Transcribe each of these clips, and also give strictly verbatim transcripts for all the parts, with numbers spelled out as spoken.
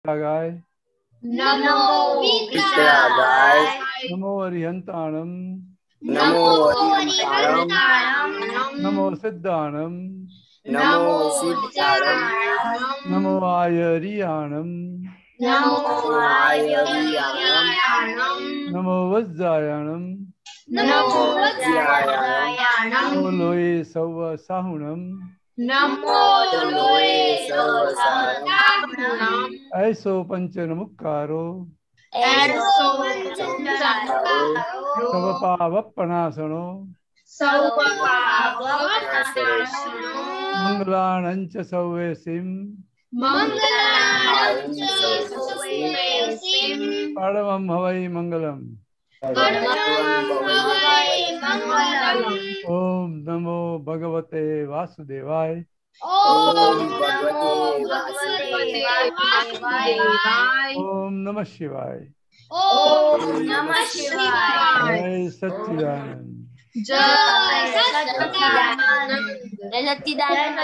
गाय नमो विद्यागाय नमो अरिहंताणं नमो अरिहंताणं नमो सिद्धाणं नमो सिद्धाणं नमो आयरियाणं नमो आयरियाणं नमो वज्रायाणं नमो वज्रायाणं नमो लोये सव साहुणं नमो लोये सवसाहुणं ऐसो पंचनमुक्कारो ऐसो पंचनमुक्कारो सवपावपणासनो सौपावपनाशनो मंगलानं च सौवेसिं मंगलानं च सौवेसिं परमं हवै मंगलम् परमं हवै मंगलम्। ओम नमो भगवते वासुदेवाय ओम नमो भगवते वासुदेवाय ओम नमः शिवाय ओम नमः शिवाय जय सच्चिदानंद जय सच्चिदानंद जय सच्चिदानंद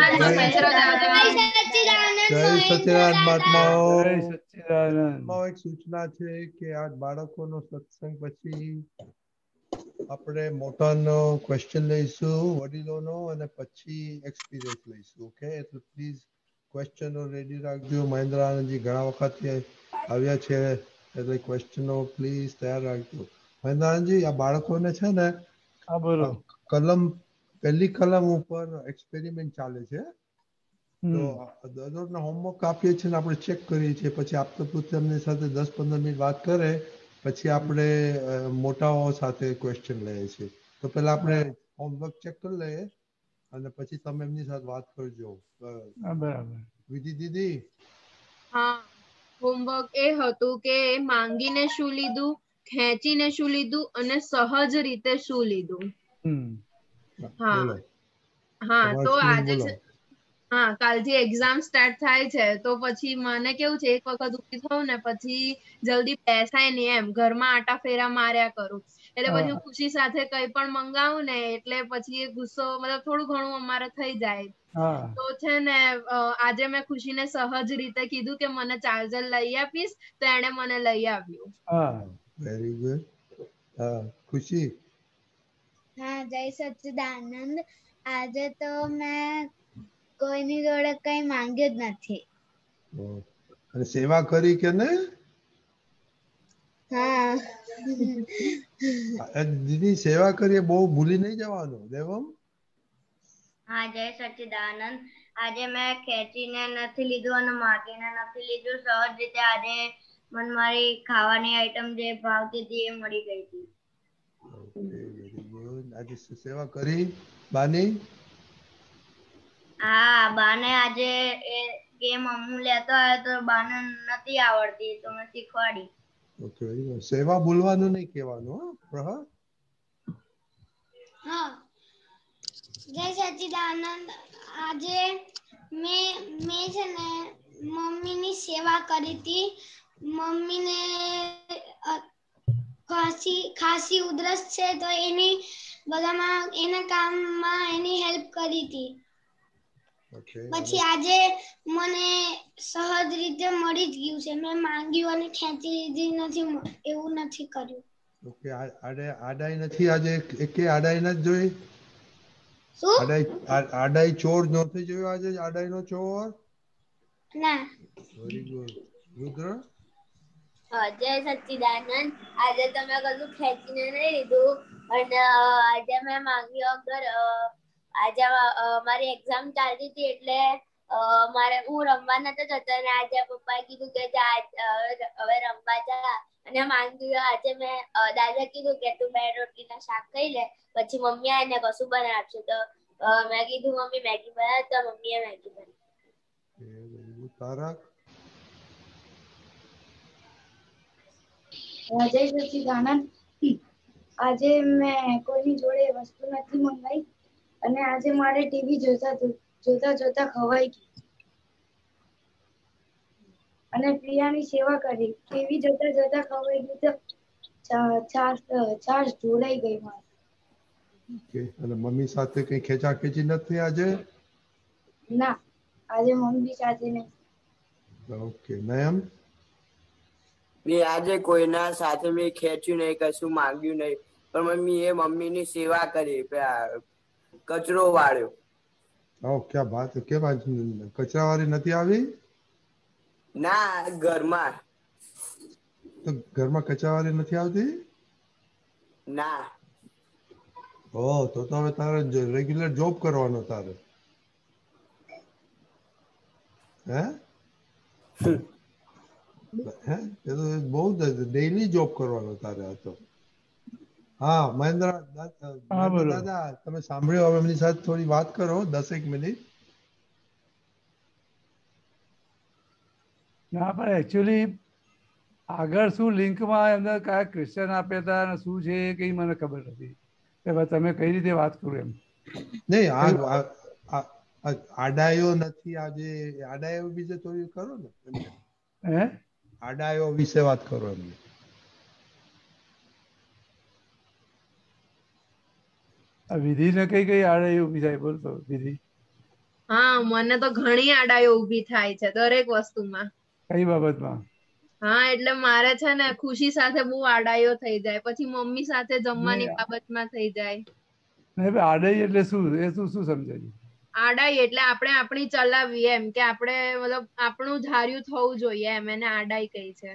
જય સચ્ચિદાનંદ મહાત્માઓ जय सच्चिदानंद એક સૂચના છે કે આ બાળકોનો સત્સંગ પછી આપણે મોટાનો ક્વેશ્ચન લઈશું વડીલોનો અને પછી એક્સપિરિયન્સ લઈશું ઓકે એટલે પ્લીઝ ક્વેશ્ચનો રેડી રાખજો મહેન્દ્ર આનંદજી ઘણા વખતથી આવ્યા છે એટલે ક્વેશ્ચનો પ્લીઝ તૈયાર રાખજો મહેન્દ્ર આનંદજી આ બાળકોને છે ને હા બોલો કલમ પહેલી કલમ ઉપર એક્સપેરિમેન્ટ ચાલે છે તો હમ દરરોજના હોમવર્ક આપીએ છીએ ને આપણે ચેક કરીએ છીએ પછી આપતા પૂરતા એમની સાથે દસ પંદર મિનિટ વાત કરે પછી આપણે અ, મોટાઓ સાથે ક્વેશ્ચન લઈએ છીએ તો પહેલા આપણે હોમવર્ક ચેક કરી લઈએ અને પછી તમે એમની સાથે વાત કરજો અ, હા બરાબર વિધિ દીદી હા હોમવર્ક એ હતું કે માંગીને શું લીધું ખેંચીને શું લીધું અને સહજ રીતે શું લીધું હમ હા બોલો હા તમારો તો experience આજે બોલો છે- હા કાલથી એક્ઝામ સ્ટાર્ટ થાય છે તો પછી મને કેવું છે એક વખત ઊભી થઉં ને પછી જલ્દી બેસાય નહીં એમ ઘરમાં આટા ફેરા માર્યા કરું એટલે પછી હું ખુશી સાથે કઈ પણ મંગાવું ને એટલે પછી એ ગુસ્સો મતલબ થોડું ઘણું અમારે થઈ જાય હા તો છે ને અ, આજે મેં ખુશીને સહજ રીતે કીધું કે મને ચાર્જર લઈ આપીશ તો એણે મને લઈ આવ્યું હા વેરી ગુડ હા ખુશી હા જય સચ્ચિદાનંદ આજે તો મેં કોઈની જોડે કઈ માંગ્યું જ નથી ઓ, અને સેવા કરી કે ને હા આ દીદી સેવા કરીએ બહુ ભૂલી નહીં જવાનું દેવમ હા જય સચ્ચિદાનંદ આજે મેં ખેંચીને નથી લીધું અને માગીને નથી લીધું સહજ રીતે આજે મને મારી ખાવાની આઈટમ જે ભાવતી હતી એ મળી ગઈ હતી ઓકે વેરી ગુડ આજે સે- સેવા કરી બાની હા બાને આજે એ ગેમ હું લેતો આવ્યો તો બાને નથી આવડતી તો મેં શીખવાડી ઓકે વેરી ગુડ સેવા ભૂલવાનું નહીં કહેવાનું હો પ્રહા હા જય સચ્ચિદાનંદ આજે મેં મેં છે ને મમ્મીની સેવા કરી હતી મમ્મીને અ, ખાંસી ખાંસી ઉધરસ છે તો એની બધામાં એના કામમાં એની હેલ્પ કરી હતી ઓકે પછી આજે મને સહજ રીતે મળી જ ગયું છે મેં માંગ્યું અને ખેંચી લીધી નથી મ- એવું નથી કર્યું ઓકે આ- આડે આડાઈ નથી આજે એકે આડાઈ નથી જોઈ શું આડાઈ આ- આડાઈ ચોર નહોતી જોયું આજે આડાઈનો ચોર ના વેરી ગુડ રુદ્ર હા, જય સચ્ચિદાનંદ આજે તમે કશું ખેંચીને નહીં લીધું અને અ, આજે મેં માંગ્યું વગર અ, આજે અ, મારી એક્ઝામ ચાલતી હતી એટલે અ, મારે હું રમવા નતો જતો અને આજે પપ્પાએ કીધું કે જા અ, હવે રમવા જા અને માંગ્યું આજે મેં અ, દાદાએ કીધું કે તું બે રોટલીના શાક ખાઈ લે પછી મમ્મી આવીને કશું બનાવશે તો અ, મેં કીધું મમ્મી મેગી બનાવ તો મમ્મીએ મેગી બનાવી વેરી ગુડ તારક જય સચ્ચિદાનંદ આજે મેં કોઈની જોડે વસ્તુ નથી મંગાઈ અને આજે મારે ટીવી જોતા જોતા જોતા ખવાઈ ગઈ અને પ્રિયાની સેવા કરી ટીવી જોતા જોતા ખવાઈ ગઈ તો ચા- છાશ છાશ ઢોળાઈ ગઈ મારી ઓકે અને મમ્મી સાથે કઈ ખેંચા ખેંચી નથી આજે ના આજે મમ્મી સાથે નહીં ઓકે મેમ. મેં આજે કોઈના સાથે મેં ખેંચ્યું નહીં, કશું માંગ્યું નહીં, પણ મમ્મી એ મમ્મીની સેવા કરી, કચરો વાળ્યો. ઓ ક્યાં વાત, કેમ આજ કચરાવાળી નથી આવી? ના, ઘરમાં. તો ઘરમાં કચરાવાળી નથી આવતી? ના. ઓ તો તો હવે તારે રેગ્યુલર જોબ કરવાનો તારે. હે હે એ તો બહુ ડેઈલી જોબ કરવાનો તારે આ તો. હા મહેન્દ્ર દાદા તમે સાંભળ્યો, હવે એમની સાથે થોડી વાત કરો દસેક મિનિટ. ના પણ એકચ્યુઅલી આગળ શું લિંકમાં અંદર કયા ક્વેશ્ચન આપ્યા હતા અને શું છે એ કઈ મને ખબર નથી. તમે કઈ રીતે વાત કરો એમ. નહીં આ આડાયો નથી આજે, આડાયો વિશે થોડી કરો ને. હે આડાયો વિશે વાત કરો એમને. વિધિ ને કઈ કઈ આડાયો ઊભી થાય બોલતો વિધિ. હા મને તો ઘણી આડાયો ઊભી થાય છે દરેક વસ્તુમાં. કઈ બાબતમાં? હા એટલે મારે છે ને ખુશી સાથે બહુ આડાયો થઈ જાય, પછી મમ્મી સાથે જમવાની બાબતમાં થઈ જાય. નહીં આડાઈ એટલે શું, એ શું શું સમજાય? આડાઈ એટલે આપણે આપણી ચલાવીએ એમ કે આપણે મતલબ આપણું ધાર્યું થવું જોઈએ એમ, એને આડાઈ કહી છે.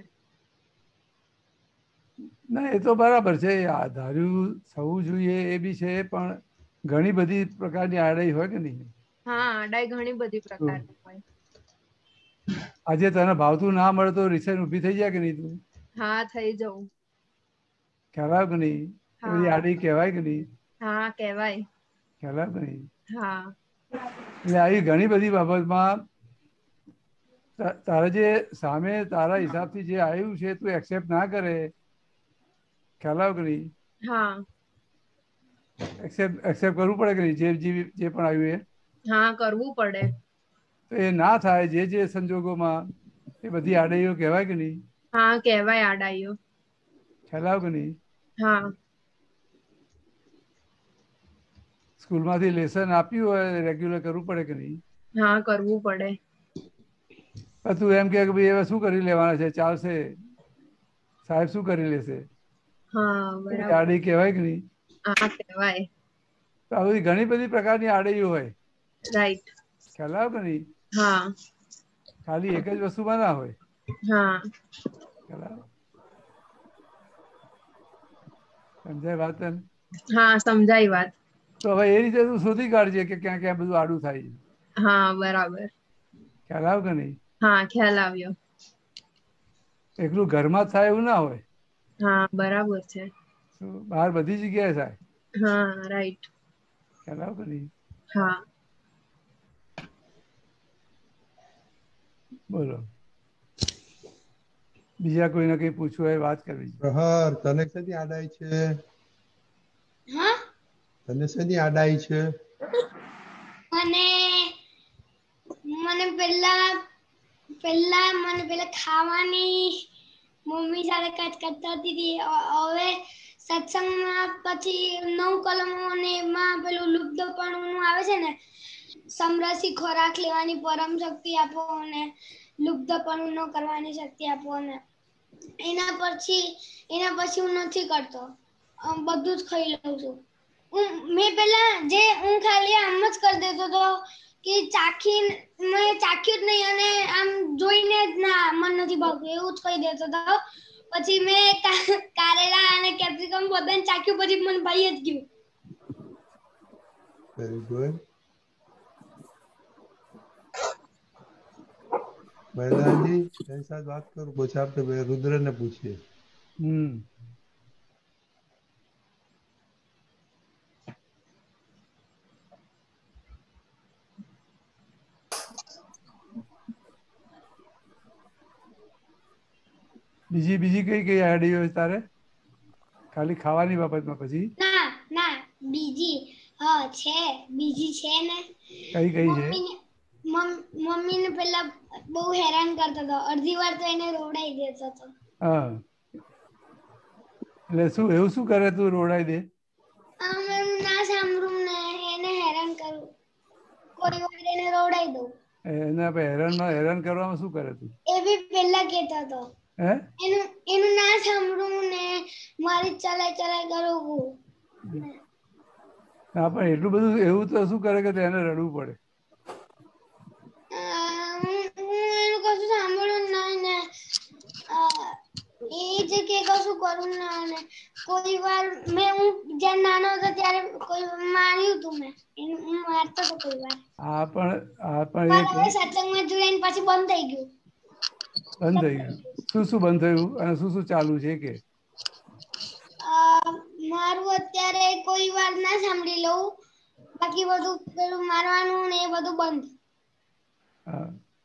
ના એ તો બરાબર છે, ધાર્યું થવું જોઈએ એ બી છે, પણ ઘણી બધી પ્રકારની આડાઈ હોય કે નહીં? હા આડાઈ ઘણી બધી પ્રકારની હોય. આજે તને ભાવતું ના મળે તો રિસર્ચ ઊભી થઈ જાય કે નહીં તું? હા થઈ જવું. ખ્યાલ આવે કે નહીં? બધી આડાઈ કહેવાય કે નહીં? હા કહેવાય. ખ્યાલ આવે કે નહીં? હા એટલે આવી ઘણી બધી બાબતમાં તારે જે સામે તારા હિસાબથી જે આવ્યું છે તું એક્સેપ્ટ ના કરે, ખ્યાલ આવે કે નહીં? હા એક્સેપ્ટ એક્સેપ્ટ કરવું પડે કે નહીં? જે જે પણ આવ્યું એ હા કરવું પડે. તો એ ના થાય જે જે સંજોગોમાં, એ બધી આડાઈઓ કહેવાય કે નહીં? હા કહેવાય આડાઈઓ. ખ્યાલ આવે કે નહીં? હા સ્કૂલમાંથી લેસન આપ્યું હોય રેગ્યુલર કરવું પડે કે નહીં? હા કરવું પડે. તું એમ કે ભાઈ હવે શું કરી લેવાના છે, ચાલશે, સાહેબ શું કરી લેશે? હા બરાબર. આડાઈ કહેવાય કે નહીં? હા કહેવાય. તો આ બધી ઘણી બધી પ્રકારની આડાઈઓ હોય. રાઈટ. ખ્યાલ આવે કે નહીં? હા ખાલી એક જ વસ્તુમાં ના હોય. હા ખ્યાલ આવે? સમજાય વાત તને? હા સમજાય વાત. તો હવે એ રીતે તું શોધી કાઢજે કે ક્યાં ક્યાં બધું આડું થાય છે. હા બરાબર. ખ્યાલ આવે કે નહીં? હા ખ્યાલ આવ્યો. એકલું ઘરમાં જ થાય એવું ના હોય. હા બરાબર છે. બહાર બધી જગ્યાએ થાય. હા રાઈટ. ખ્યાલ આવે કે નહીં? હા બોલો બીજા કોઈને કઈ પૂછવું હોય વાત કરવી. પ્રહર તને શેની આડાઈ છે? હા તને શેની આડાઈ છે? મને મને પેલા પેલા મને પેલા ખાવાની મમ્મી સાથે કટ કરતા હતી. હવે સત્સંગમાં પછી નવ કલમો અને એમાં પેલું લુપ્તપણું આવે છે ને, સમરસી ખોરાક લેવાની પરમ શક્તિ આપો અને લુપ્તપણું ન કરવાની શક્તિ આપો. અને એના પછી એના પછી હું નથી કરતો, બધું જ ખાઈ લઉં છું. હું મેં પેલા જે હું ખાલી આમ જ કરી દેતો હતો કે ચાખી મેં ચાખ્યું જ નહીં અને આમ જોઈને જ ના મન નથી ભાવતું એવું જ કહી દેતો હતો. પછી મેં કારેલા અને કેપ્સિકમ બધાને ચાખ્યું, પછી મને ભાઈ જ ગયું. Very good. મહેન્દ્રજી તેની સાથે વાત કરું, પછી આપણે રુદ્રને પૂછીએ. હમ બીજી બીજી કઈ કઈ આઈડી હોય તારે? ખાલી ખાવાની બાબતમાં? પછી ના ના બીજી હા છે, બીજી છે ને. કઈ કઈ છે? મમ્મી ને પેલા બહુ હેરાન કરતો હતો, અડધી વાર તો એને રોવડાઈ દેતો હતો. હા એટલે શું એવું શું કરે તું રોડાઈ દે? આમ એમ ના સાંભળું ને એને હેરાન કરું, કોઈ વાર એને રોવડાઈ દઉં. એને આપણે હેરાનમાં હેરાન કરવામાં શું કરે તું? એ બી પહેલા કહેતો હતો હે એનું એનું ના સાંભળવું ને મારી ચલાય ચલાય કરવું. હા પણ એટલું બધું એવું તો શું કરે કે એને રડવું પડે? અ, હું હું એનું કશું સાંભળ્યું જ નહીં ને અ, એ જ કે કશું કરું ના ને કોઈ વાર મેં હું જ્યારે નાનો હતો ત્યારે કોઈ માર્યું હતું મેં એને હું મારતો હતો કોઈ વાર હા પણ હા પણ એ પણ હવે સત્સંગમાં જોડાઈને પછી બંધ થઈ ગયું. બંધ થઈ ગયું. શું શું બંધ થયું અને શું શું ચાલુ છે કે? અ, મારું અત્યારે કોઈ વાર ના સાંભળી લઉં બાકી બધું પેલું મારવાનું ને એ બધું બંધ. હા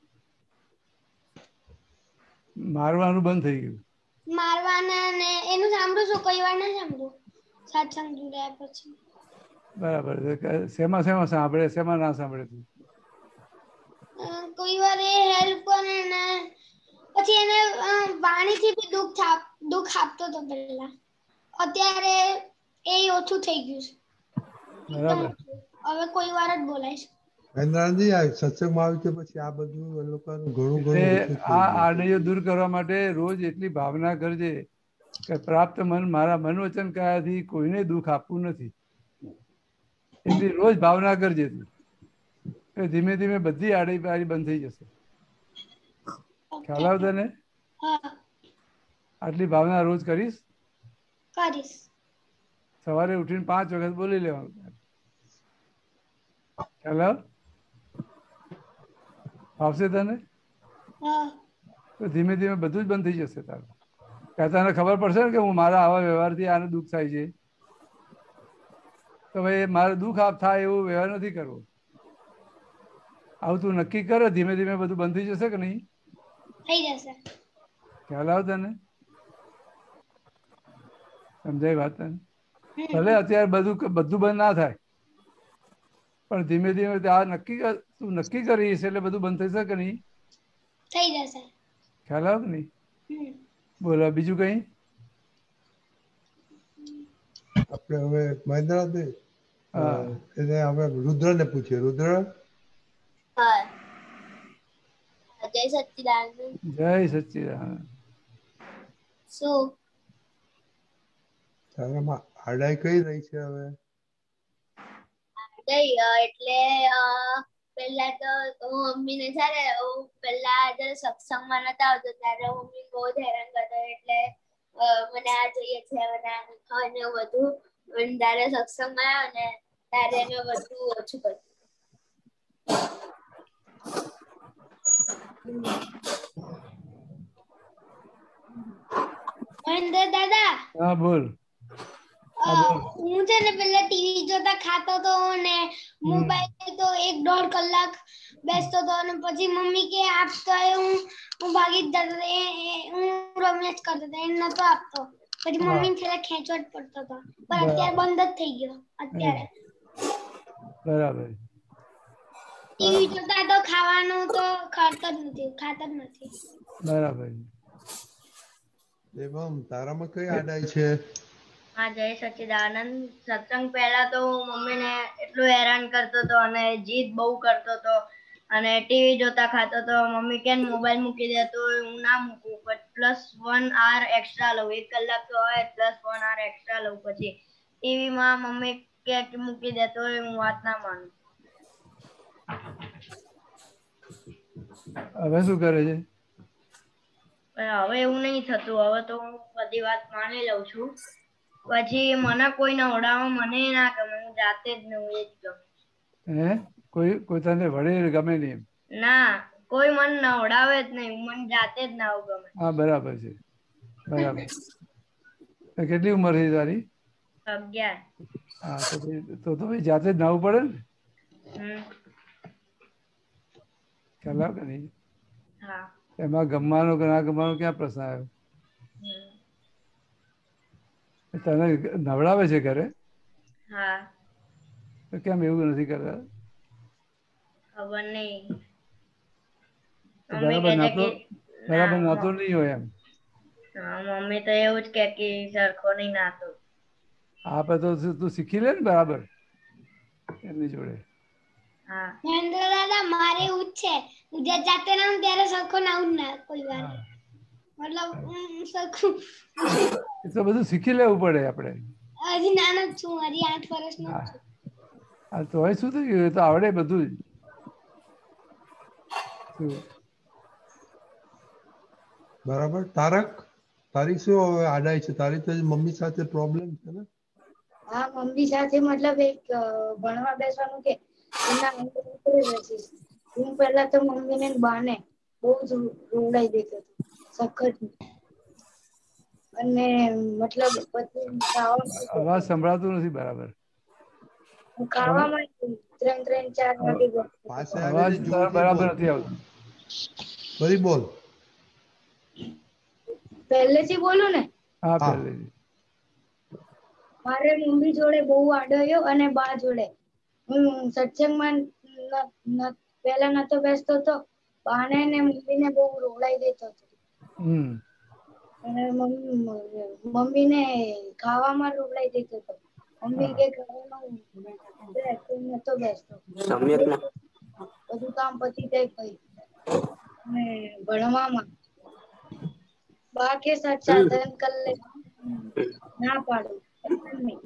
મારવાનું બંધ થઈ ગયું. મારવાના ને એનું સાંભળું છું કોઈ વાર ના સાંભળું સત્સંગ જોડાયા પછી. બરાબર છે. શેમાં શેમાં સાંભળે શેમાં ના સાંભળે તું? અ, કોઈ વાર એ હેલ્પ કરે ને પછી એને અ, વાણીથી બી દુઃખ થાપ દુઃખ આપતો હતો પહેલા અત્યારે એ ઓછું થઈ ગયું છે એકદમ બરાબર. ઓછું. હવે કોઈ વાર જ બોલાય છે. મહેન્દ્રજી આ સત્સંગમાં આવી છે પછી આ બધું એ લોકોનું ઘણું ઘણું ઓછું એટલે થઈ આ ગયું. આડૈયો દૂર કરવા માટે રોજ એટલી ભાવના કરજે કે પ્રાપ્ત મન મારા મન વચન કાયાથી કોઈને દુઃખ આપવું નથી. એટલી રોજ ભાવના કરજે તું. એ ધીમે ધીમે બધી આડી પાડી બંધ થઈ જશે. ખ્યાલ આવતો ને? હા આટલી ભાવના રોજ કરીશ. કરીશ. સવારે ઉઠીને પાંચ વખત બોલી લેવાનું. ખ્યાલ આવ? આવશે તને? હા તો ધીમે ધીમે બધું જ બંધ થઈ જશે તારું. ત્યાં તને ખબર પડશે ને કે હું મારા આવા વ્યવહારથી આને દુઃખ થાય છે તો ભાઈ મારે દુઃખ આપ થાય એવો વ્યવહાર નથી કરવો. આવું તું નક્કી કરે ધીમે ધીમે બધું બંધ થઈ જશે કે નહીં? થઈ જશે. ખ્યાલ આવે તને? સમજાય વાત તને? હમ ભલે અત્યારે બધું બધું બંધ ના થાય પણ ધીમે ધીમે આ નક્કી કર તું નક્કી કરીશ એટલે બધું બંધ થશે કે નહીં? થઈ જશે. ખ્યાલ આવે કે નહીં? હમ બોલો બીજું કઈ? આપણે હવે મહેન્દ્રજી હા એને હવે રુદ્રને પૂછીએ. રુદ્ર હા જય સચ્ચિદાનંદ. જય સચ્ચિદાનંદ. શું તારામાં હાડાઈ કઈ રહી છે હવે? ગઈ એટલે અ, પહેલા તો હું મમ્મીને છે ને હું પહેલા જયારે સત્સંગમાં નતા આવતો ત્યારે હું મમ્મી બહુ જ હેરાન કરતો એટલે અ, મને આ જોઈએ છે મને આ નથી ખાવાનું એવું બધું પણ ત્યારે સત્સંગમાં આવ્યો ને ત્યારે મેં બધું ઓછું કર્યું. મહેન્દ્ર દાદા હા બોલ. અ, હા બોલ. હું છે ને પેલા ટીવી જોતા ખાતો તો ને હમ. મોબાઈલ તો એક દોઢ કલાક બેસતો હતો અને પછી મમ્મી કે આપતો એ હું હું ભાગી જ જતો હતો. એ એ- હું રમ્યા જ કરતો હતો એને નતો આપતો પછી હા મમ્મી છેલ્લે ખેંચવો જ પડતો હતો પણ અત્યારે બરાબર. બંધ જ થઈ ગયો. અત્યારે બરાબર ટીવી જોતા તો ખાવાનું તો ખાતા જ નથી ખાતા જ નથી. બરાબર. એવમ તારામાં કઈ આડાઈ છે? હા જય સચ્ચિદાનંદ. સત્સંગ પહેલા તો હું મમ્મીને એટલું હેરાન કરતો હતો અને જીદ બહુ કરતો હતો અને ટીવી જોતા ખાતો તો મમ્મી કે મોબાઈલ મૂકી દે તો હું ના મૂકું પ્લસ વન આર એક્સ્ટ્રા લઉં એક કલાક તો હોય પ્લસ વન આર એક્સ્ટ્રા લઉં પછી ટીવીમાં મમ્મી કે કે મૂકી દે તો હું વાત ના માનું. હવે શું કરે છે? પણ હવે એવું નહીં થતું. હવે તો હું બધી વાત માની લઉં છું. પછી મને કોઈ નવડાવે મને ના ગમે હું જાતે જ નવું એ જ ગમે. હે કોઈ કોઈ તને વડે ગમે નહીં એમ? ના કોઈ મન નવડાવે જ નહીં મને જાતે જ નાવું ગમે. હા બરાબર છે. બરાબર. તો કેટલી ઉંમર થઈ તારી? અગિયાર. હા તો પછી તો તો ભાઈ જાતે જ નાહવું પડે ને? હમ ખ્યાલ આવે કે નહીં? હા એમાં ગમવાનો કે ના ગમવાનો ક્યાં પ્રશ્ન આવ્યો? હમ તને નવડાવે છે ઘરે? હા તો કેમ એવું નથી કરતા? ખબર નહીં. તો મમ્મી બરાબર કહે છે નાતો કે ના બરાબર નાતો મ- નહીં હોય એમ. હા મમ્મી તો એવું જ કે કે સરખો નહીં નાતો. આ પછી તો તું શીખી લે ને બરાબર એમની જોડે. હા મહેન્દ્ર દાદા મારે એવું જ છે હું જે જાતે રહું ત્યારે સરખો ના આવું ના કોઈ વાર હા. મતલબ હું સરખું એ તો બધું શીખી લેવું પડે આપણે. હજી નાનો જ છું હજી આઠ વર્ષનો જ હા છું આ તો હવે શું થઈ ગયું? એ તો આવડે બધું જ. શું? બરાબર. તારક, તારી શું હવે આડાઈ છે? તારી તો મમ્મી સાથે પ્રોબ્લેમ છે ને? હા મમ્મી સાથે મતલબ એક અ, ભણવા બેસવાનું કે એના અંદર ઉતરી રહીશ. હું પહેલા તો મમ્મીને ને બાને બહુ જ રોવડાઈ દેતો હતો સખત. અને મતલબ પછી ખાવા અવાજ સંભળાતું નથી બરાબર. ખાવામાં ત્રણ ત્રણ ચાર વાગે પાસે જતો. અવાજ આવીને તારો જોરથી બરાબર બોલ. નથી આવતો. ફરી બોલ. પહેલેથી બોલું ને હા હા. પહેલેથી. મારે મમ્મી જોડે બહુ આડોયો અને બા જોડે હું સત્સંગમાં ન- ન- પહેલા નતો બેસતો તો બાને ને મમ્મીને બહુ રોવડાઈ દેતો હતો. હમ અને મમ્મી મમ્મીને ખાવામાં રોવડાઈ દેતો હતો. મમ્મી હા કે ખાવામાં બેસ તો નતો બેસતો. સમ્યક ના બધું કામ પતી જાય પછી અને ભણવામાં બા કે સાચા ધન કર લે ના પાડું એમ નહીં.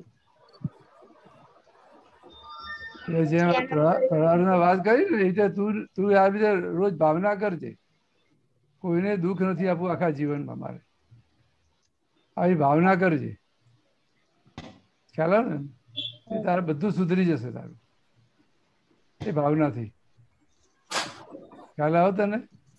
એટલે જેમ પછી એના પ્રહા- પર પ્રહલાદને વાત કરી ને એ રીતે તું તું આ રીતે રોજ ભાવના કરજે. કોઈને દુઃખ નથી આપવું આખા જીવનમાં મારે. આવી ભાવના કરજે. ખ્યાલ આવે ને? એ તારે બધું સુધરી જશે તારું એ ભાવનાથી. ખ્યાલ આવે તને?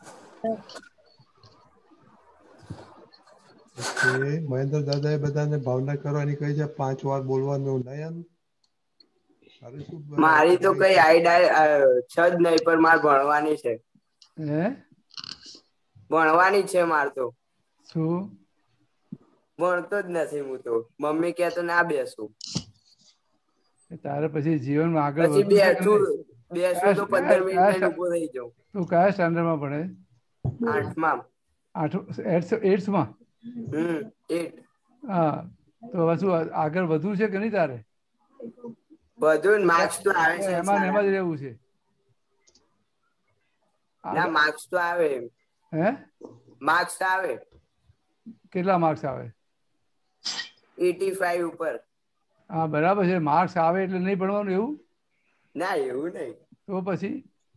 ઓકે. મહેન્દ્ર દાદાએ બધાને ભાવના કરવાની કહી છે. પાંચ વાર બોલવાનું. નયન, તારે શું મારી તો એડવાઇસ કઈ છે? આઈડિયા છે જ નહીં, પણ મારે ભણવાની છે. હે ભણવાની છે માર તો. શું? ભણતો જ નથી હું તો. મમ્મી કે તો ના બેસું. તારે પછી જીવનમાં આગળ પછી વધવું છે કે બેઠું નહીં? બેસું કયા તો કયા પંદર મિનિટ કયા થઈને સ્ટા- ઉભો થઈ જાઉં. તું કયા સ્ટાન્ડર્ડમાં ભણે? આઠમા. આઠ એટ્થમાં? હમ એટ હા તો હવે શું આગળ વધવું છે કે નહીં તારે? બધું માર્ક્સ તો આવે કે છે જ એમાં ને સારા. એમાં જ રહેવું છે? ના આગળ માર્ક્સ તો આવે. હે માર્ક્સ આવે કેટલા માર્ક્સ આવે? એટી ફાઈવ ઉપર. હા બરાબર છે. માર્ક્સ આવે એટલે નહીં ભણવાનું એવું? ના એવું નહીં. તો પછી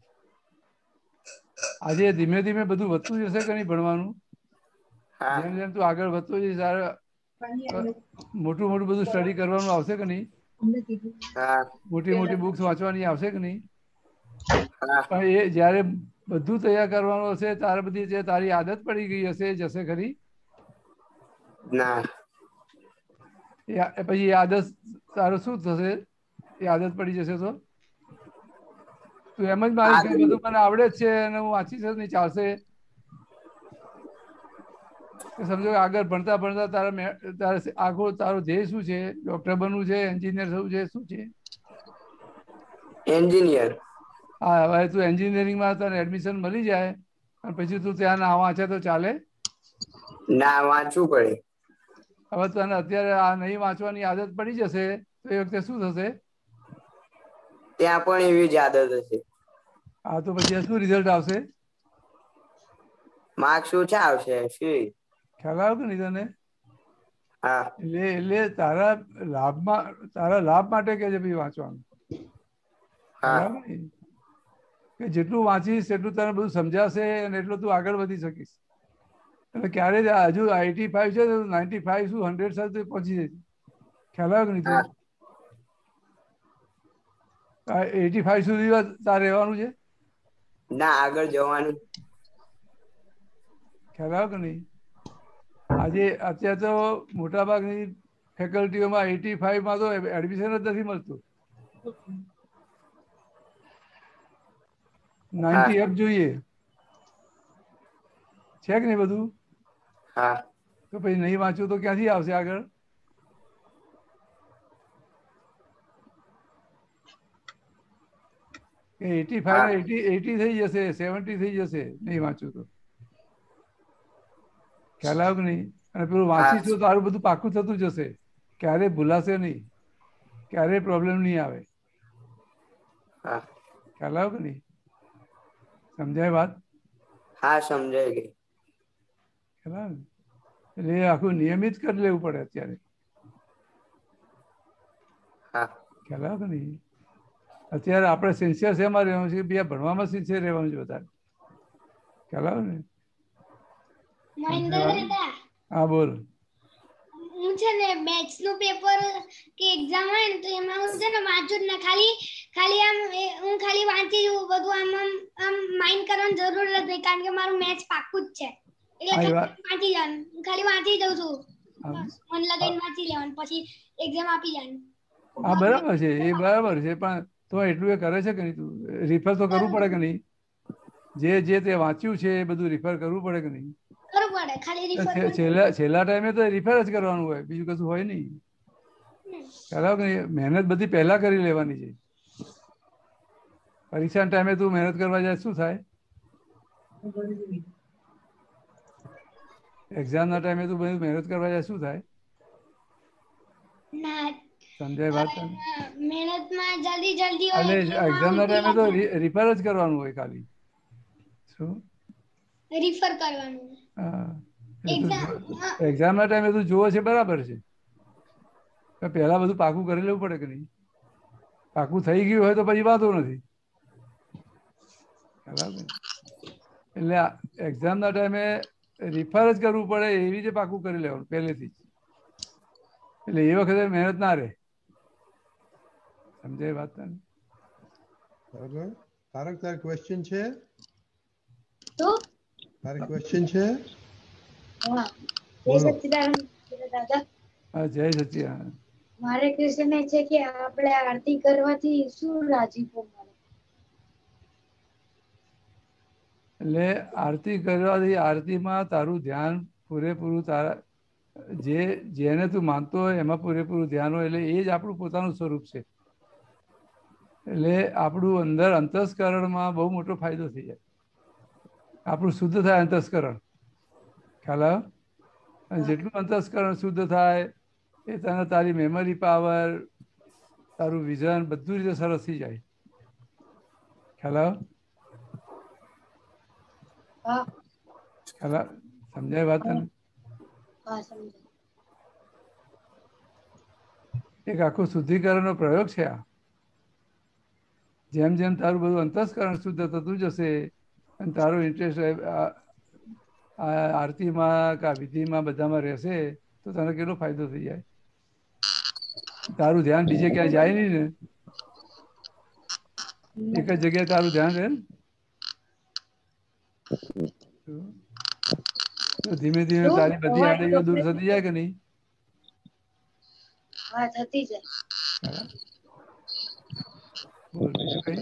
આજે ધીમે ધીમે બધું વધતું જશે કે નહીં ભણવાનું? હા જેમ જેમ તું આગળ વધતો જઈશ તારે મોટું મોટું બધું સ્ટડી કરવાનું આવશે કે નહીં? હા મોટી મોટી બુક્સ વાંચવાની આવશે કે નહીં? હા પણ એ જ્યારે બધું તૈયાર કરવાનું હશે ત્યારે બધી જે તારી આદત પડી ગઈ હશે એ જશે ખરી? ના એ આ- પછી એ આદત તારું શું થશે? એ આદત પડી જશે તો તું એમ જ માનીશ કે બધું મને આવડે જ છે અને હું વાંચીશ જ નહીં ચાલશે. કે સમજો કે આગળ ભણતા ભણતા તારા મે- તારે આગળ તારો ધ્યેય શું છે? ડોક્ટર બનવું છે? એન્જિનિયર થવું છે? શું છે? એન્જિનિયર. હા હવે તું એન્જિનિયરિંગમાં તને એડમિશન મળી જાય અને પછી તું ત્યાં ના વાંચે તો ચાલે? ના વાંચવું પડે. હવે તને અત્યારે આ નહીં વાંચવાની આદત પડી જશે તો એ વખતે શું થશે? ત્યાં પણ એવી જ આદત હશે. હા તો પછી શું રિઝલ્ટ આવશે? માર્ક્સ ઓછા આવશે. શું? ખ્યાલ આવ્યો કે નહીં તને? હા એટલે એટલે તારા લાભમાં તારા લાભ માટે કે છે ભાઈ વાંચવાનું. ખ્યાલ હા આવ્યો કે નહીં? કે જેટલું વાંચીશ એટલું તને બધું સમજાશે અને એટલું તું આગળ વધી શકીશ. એટલે ક્યારે જ આ હજુ એટી ફાઈવ છે તો નાઇન્ટી ફાઈવ શું હંડ્રેડ સાથે પહોંચી જશે. ખ્યાલ આવ્યો કે નહીં તને? એટી ફાઈવ સુધી તારે રહેવાનું છે? ના આગળ જવાનું. ખ્યાલ આવ્યો કે નહીં? આજે અત્યારે તો મોટાભાગની ફેકલ્ટીઓમાં એટી ફાઈવમાં તો એડમિશન જ નથી મળતું. હા નાઇન્ટી અપ જોઈએ છે કે નહીં બધું? હા તો પછી નહીં વાંચવું તો ક્યાંથી આવશે આગળ? કે એટી ફાઈવ હા ને એટી એટી થઈ જશે સેવન્ટી થઈ જશે નહીં વાંચું તો. ખ્યાલ આવ્યો કે નહીં? અને પેલું હા વાંચીશ તો તારું બધું પાકું થતું જશે. ક્યારેય ભૂલાશે નહીં. ક્યારેય પ્રોબ્લેમ નહીં આવે. હા ખ્યાલ આવ્યો કે નહીં? સમજાય વાત? હા સમજાય ગઈ. ખ્યાલ આવે ને? એટલે એ આખું નિયમિત કરી લેવું પડે અત્યારે. હા ખ્યાલ આવે કે નહીં? અત્યારે આપણે સિન્સિયર શેમાં રહેવાનું છે? બીજા ભણવામાં સિન્સિયર રહેવાનું છે વધારે. ખ્યાલ આવે ને? મહેન્દ્ર દાદા હા બોલ. હું છે ને બેચ નું પેપર કે એક્ઝામ હોય ને તો એમાં હું છે ને વાંચું જ ના, ખાલી ખાલી આમ એ- હું ખાલી વાંચી જઉં બધું, આમ આમ આમ માઇન્ડ કરવાની જરૂર જ નથી, કારણ કે મારું મેથ્સ પાક્કું જ છે. એટલે હા, એ ખાલી વાત વાંચી જવાનું, હું ખાલી વાંચી જઉં છું, હા, બસ મન લગાઈને વાંચી લેવાનું, પછી એક્ઝામ આપી જવાનું. હા બરાબર છે, એ બરાબર છે, પણ તો એટલું એ કરે છે કે નહીં? તું રિફર તો કરવું પડે કે નહીં? જે જે તે વાંચ્યું છે એ બધું રિફર કરવું પડે કે નહીં? કરવું પડે, ખાલી તો રિફર છે- છેલ્લા છેલ્લા ટાઈમે તો રિફર જ કરવાનું હોય, બીજું કશું હોય નહીં. ખ્યાલ આવે કે નહીં? મહેનત બધી પહેલા કરી લેવાની છે. પરીક્ષાના ટાઈમે તું મહેનત કરવા જાય શું થાય? એક્ઝામના ટાઈમે તું બધી મહેનત કરવા જાય શું થાય? ના સમજાય વાત તને? મહેનતમાં જલ્દી જલ્દી હોય એટલે એટલે એમાં એક્ઝામના ટાઈમે તો ઉલટી રિફર જ કરવાનું હોય ખાલી. શું? રિફર કરવાનું. હા, એટલે તું એક્ઝામ જો- એક્ઝામના ટાઈમે તું જુઓ છે બરાબર છે, પણ પહેલા બધું પાકું કરી લેવું પડે કે નહીં? પાકું થઈ ગયું હોય તો પછી વાંધો નથી. બરાબર. એટલે એક્ઝામના ટાઈમે રિફર જ કરવું પડે એવી રીતે પાકું કરી લેવાનું પહેલેથી જ. એટલે એ વખતે મહેનત ના રહે. સમજાય વાત તને? બરાબર. તારક તાર ક્વેશ્ચન છે? તો તારે ક્વેશ્ચન છે? હા, જય બોલો. સચ્ચિદાનંદ દાદા. હા, જય સચિદાનંદ. મારે ક્વેશ્ચન એ છે કે આપણે આરતી કરવાથી શું રાજીપો મળે? એટલે આરતી કરવાથી આરતીમાં તારું ધ્યાન પૂરેપૂરું તારા જે જેને તું માનતો હોય એમાં પૂરેપૂરું ધ્યાન હોય, એટલે એ જ આપણું પોતાનું સ્વરૂપ છે. એટલે આપણું અંદર અંતસ્કરણમાં બહુ મોટો ફાયદો થઈ જાય. આપણું શુદ્ધ થાય અંતસ્કરણ. ખ્યાલ આવે? અને જેટલું અંતસ્કરણ શુદ્ધ થાય એ તને તારી મેમરી પાવર, તારું વિઝન બધું રીતે સરસ થઈ જાય. ખ્યાલ આવે? હા ખ્યાલ આવે? સમજાય વાત તને? હા સમજાય. એક આખો શુદ્ધિકરણનો પ્રયોગ છે આ. જેમ જેમ તારું બધું અંતસ્કરણ શુદ્ધ થતું જશે અને તારો ઇન્ટરેસ્ટ આરતીમાં કે વિધિમાં બધામાં રહેશે તો તને કેટલો ફાયદો થઈ જાય. તારું ધ્યાન બીજે ક્યાંય જાય નહીં ને, એક જ જગ્યાએ તારું ધ્યાન રહે ને, તો ધીમે ધીમે શું? તારી બધી અવાજ આડેઓ દૂર થતી જાય કે નહીં? હા થતી જાય. બરાબર. બોલ બીજું કઈ?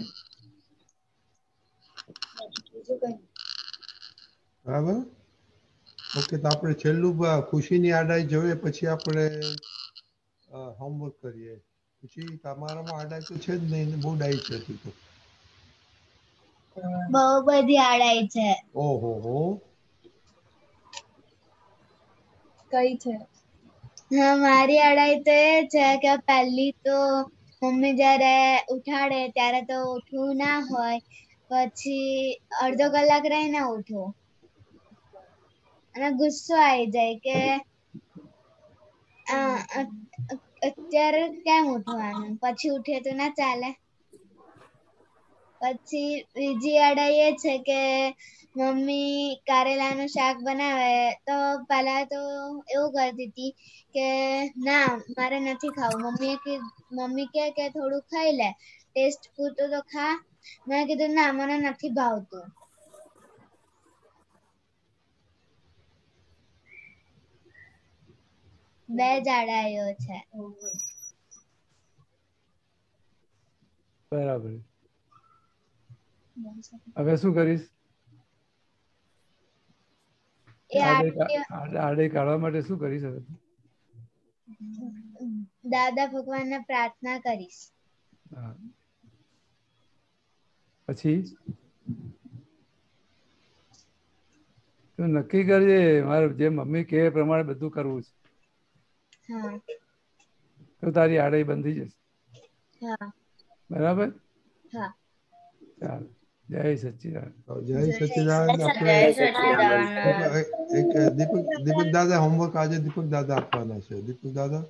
બીજું કઈ નહીં. બરાબર. ઓકે, તો આપણે છેલ્લું બ- ખુશીની આડાઈ જોઈએ પછી આપણે હોમવર્ક કરીએ. ખુશી તમારામાં આડાઈ તો છે જ નહીં ને, બહુ ડાઈ છે તું તો. બહુ બધી આડાઈ છે. ઓહો હો. કઈ છે? હા, મારી અડાઈ તો એ છે કે પહેલી તો મમ્મી જ્યારે ઉઠાડે ત્યારે તો ઉઠવું ના હોય, પછી અડધો કલાક રહીને ઉઠવું અને ગુસ્સો આવી જાય કે અ, અ- અત્યારે કેમ ઉઠવાનું, પછી ઉઠીએ તો ના ચાલે. પછી બીજી અડાઈ એ છે કે મમ્મી કારેલાનું શાક બનાવે તો પહેલા તો એવું કરતી હતી કે ના મારે નથી ખાવું. મમ્મીએ કી મમ્મી કહે કે થોડું ખાઈ લે, ટેસ્ટ પૂરતું તો ખા. મેં કીધું ના મને નથી ભાવતું. બે જ આડાઈઓ છે. બરાબર. હવે શું કરીશ? એ આડે આડાઈઓ આડે કાઢવા માટે શું કરીશ હવે? દાદા ભગવાનને પ્રાર્થના કરીશ. હા. પછી તું નક્કી કરજે મારે જે મમ્મી કહે એ પ્રમાણે બધું કરવું છે, હા તો તારી આડાઈ બંધી જશે. હા બરાબર. હા ચાલો જય સચ્ચિદાનંદ. જય સચ્ચિદાનંદ. આપણે એક દીપક દીપક દાદા હોમવર્ક આજે દીપક દાદા આપવાના છે. દીપક દાદા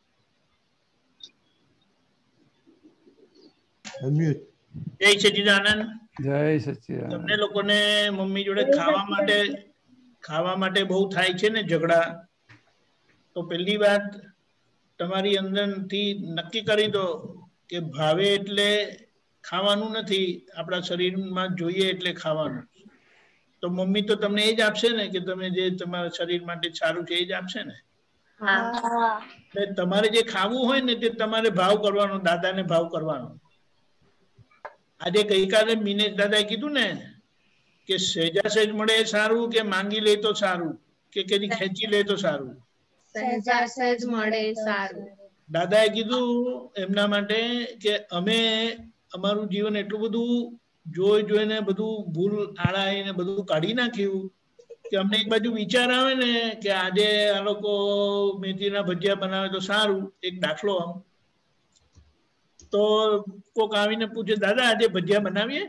અનમ્યુટ. જય સચ્ચિદાનંદ. જય સચ્ચિદાનંદ. તમને લોકોને મમ્મી જોડે ખાવા માટે ખાવા માટે બહુ થાય છે ને ઝઘડા, તો પહેલી વાત તમારી અંદરથી નક્કી કરી દો કે ભાવે એટલે ખાવાનું નથી, આપણા શરીરમાં જોઈએ એટલે ખાવાનું. તો મમ્મી તો તમને એ જ આપશે ને કે તમે જે તમારા શરીર માટે સારું છે એ જ આપશે ને. એટલે તમારે જે ખાવું હોય ને તે તમારે ભાવ કરવાનો, દાદાને ભાવ કરવાનો. આજે ગઈકાલે મિનેશ દાદાએ કીધું ને કે સહેજા સહેજ મળે સારું કે માંગી લે તો સારું કે કદી ખેંચી લે તો સારું. સહેજા સહેજ મળે સારું. દાદાએ કીધું એમના માટે કે અમે અમારું જીવન એટલું બધું જોઈ જોઈને બધું ભૂલ આળાઈને બધું કાઢી નાખ્યું કે અમને એક બાજુ વિચાર આવે ને કે આજે આ લોકો મેથીના ભજીયા બનાવે તો સારું. એક દાખલો આમ તો કોક આવીને પૂછે દાદા આજે ભજીયા બનાવીએ,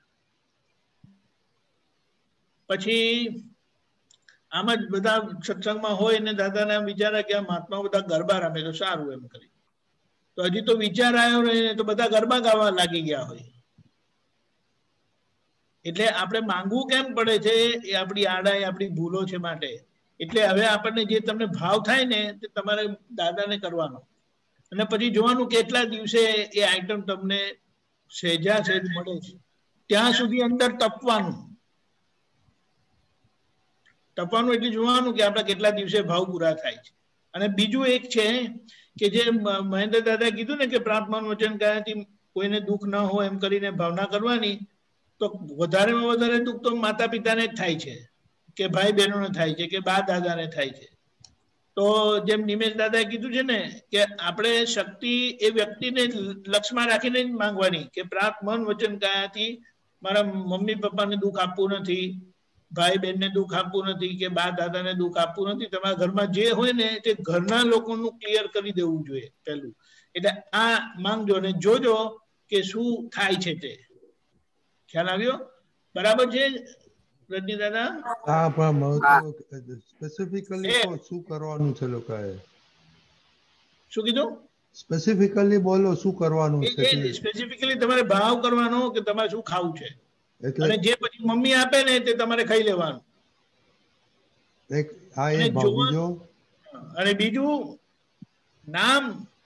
પછી આમ જ બધા સત્સંગમાં હોય ને દાદાને આમ વિચારે કે આ મહાત્મા બધા ગરબા રમે તો સારું એમ કરી. તો હજી તો વિચાર આવ્યો ને તો બધા ગરબા ગાવા લાગી ગયા હોય. એટલે આપણે માંગવું કેમ પડે છે એ આપણી આડાઈ આપણી ભૂલો છે માટે. એટલે હવે આપણને જે તમને ભાવ થાય ને તે તમારે દાદાને કરવાનો અને પછી જોવાનું કેટલા દિવસે એ આઈટમ તમને સહેજા સહેજ મળે છે ત્યાં સુધી અંદર તપવાનું. તપવાનું એટલે જોવાનું કે આપણા કેટલા દિવસે ભાવ પૂરા થાય છે. અને બીજું એક છે કે જે મહેન્દ્ર દાદાએ કીધું ને કે પ્રાર્થના વચન કયાથી કોઈને દુઃખ ન હોય એમ કરીને ભાવના કરવાની. તો વધારેમાં વધારે દુઃખ તો માતા પિતાને જ થાય છે કે ભાઈ બહેનોને થાય છે કે બા દાદાને થાય છે. તો જેમ નિમેશ દાદાએ કીધું છે ને કે આપણે શક્તિ એ વ્યક્તિને લક્ષમાં રાખીને જ માંગવાની કે પ્રાર્થ મન વચન કયાથી મારા મમ્મી પપ્પાને દુઃખ આપવું નથી, ભાઈ બહેનને દુઃખ આપવું નથી કે બા દાદાને દુઃખ આપવું નથી. તમારા ઘરમાં જે હોય ને તે ઘરના લોકોનું ક્લિયર કરી દેવું જોઈએ પહેલું. એટલે આ માંગજો અને જોજો કે શું થાય છે તે. ખ્યાલ આવ્યો? બરાબર છે રજની દાદા? હા પણ સ્પેસિફિકલી શું કરવાનું છે લોકોએ? શું કીધું? સ્પેસિફિકલી બોલો શું કરવાનું છે? સ્પેસિફિકલી તમારે ભાવ કરવાનો કે તમારે શું ખાવું છે અને જે પછી મમ્મી આપે ને તે તમારે ખાઈ લેવાનું. એક આ એ ભાવ. બીજો અને બીજું નામ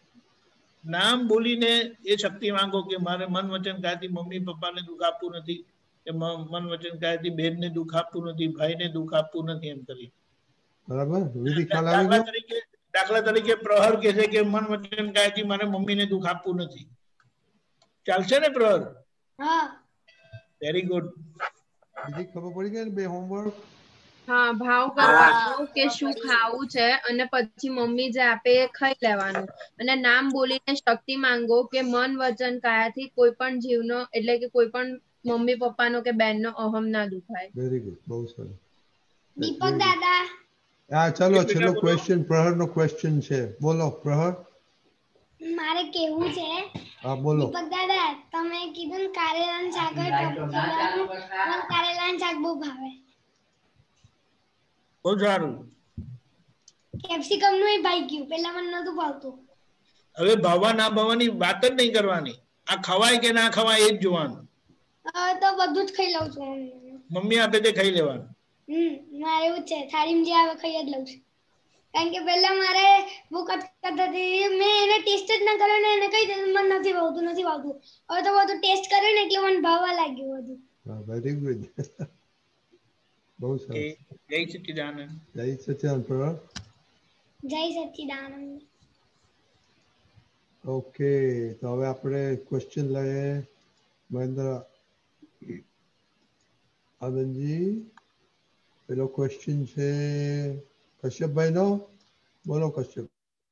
નામ બોલીને એ શક્તિ માંગો કે મારે મન વચન કાયાથી મમ્મી પપ્પાને દુઃખ આપવું નથી કે મન વચન કાયાથી બેનને દુઃખ આપવું નથી, ભાઈને દુઃખ આપવું નથી એમ કરી. બરાબર. વિધિ ખ્યાલ આવી ગયો? તરીકે દાખલા તરીકે પ્રહર કહે છે કે મન વચન કાયાથી મારે મમ્મીને દુઃખ આપવું નથી. ચાલશે ને પ્રહર? હા. Very good. વિધિ ખબર પડી ગઈ ને બે હોમવર્ક? હા, ભાવ કરવાનો કે શું ખાવું છે અને પછી મમ્મી જે આપે એ ખાઈ લેવાનું અને નામ બોલીને શક્તિ માંગો કે મન વચન કાયાથી કોઈ પણ જીવનો એટલે કે કોઈ પણ મમ્મી પપ્પાનો કે બેનનો અહમ ના દુખાય. Very good. બહુ સરસ. દીપક દાદા. હા ચાલો છેલ્લો ક્વેશ્ચન પ્રહર નો ક્વેશ્ચન છે. બોલો પ્રહર. મારે કેવું છે. હા બોલો. દીપક દાદા તમે કીધું ને કારેલાનું શાક મને કારેલાનું શાક બહુ ભાવે. બહુ સારું. કેપ્સિકમ નું એ ભાઈ ગયું, પેલા મને નતું ભાવતું. હવે ભાવવા ના ભાવવાની વાત જ નહીં કરવાની. આ ખવાય કે ના ખવાય એ જ જોવાનું. તો બધું જ ખાઈ લઉં છું. મમ્મી આપે તે ખાઈ લેવાનું. હમ મારે એવું જ છે. થાળીમાં જે આવે ખાઈ જ લઉં છું. કારણ કે પેલા મારે ભૂખ હતી, મેં એને ટેસ્ટ જ ના કર્યો ને એને કહી દીધું મને નથી ભાવતું નથી ભાવતું. હવે તો બધું ટેસ્ટ કર્યું ને એટલે મને ભાવવા લાગ્યું બધું. હા વેરી ગુડ. બહુ સરસ. જય સચ્ચિદાનંદ. જય સચ્ચિદાનંદ પ્રહર. જય સચ્ચિદાનંદ. ઓકે તો હવે આપણે ક્વેશ્ચન લઈએ. મહેન્દ્ર આનંદજી પેલો ક્વેશ્ચન છે કશ્યપભાઈ નો. બોલો Kashyap.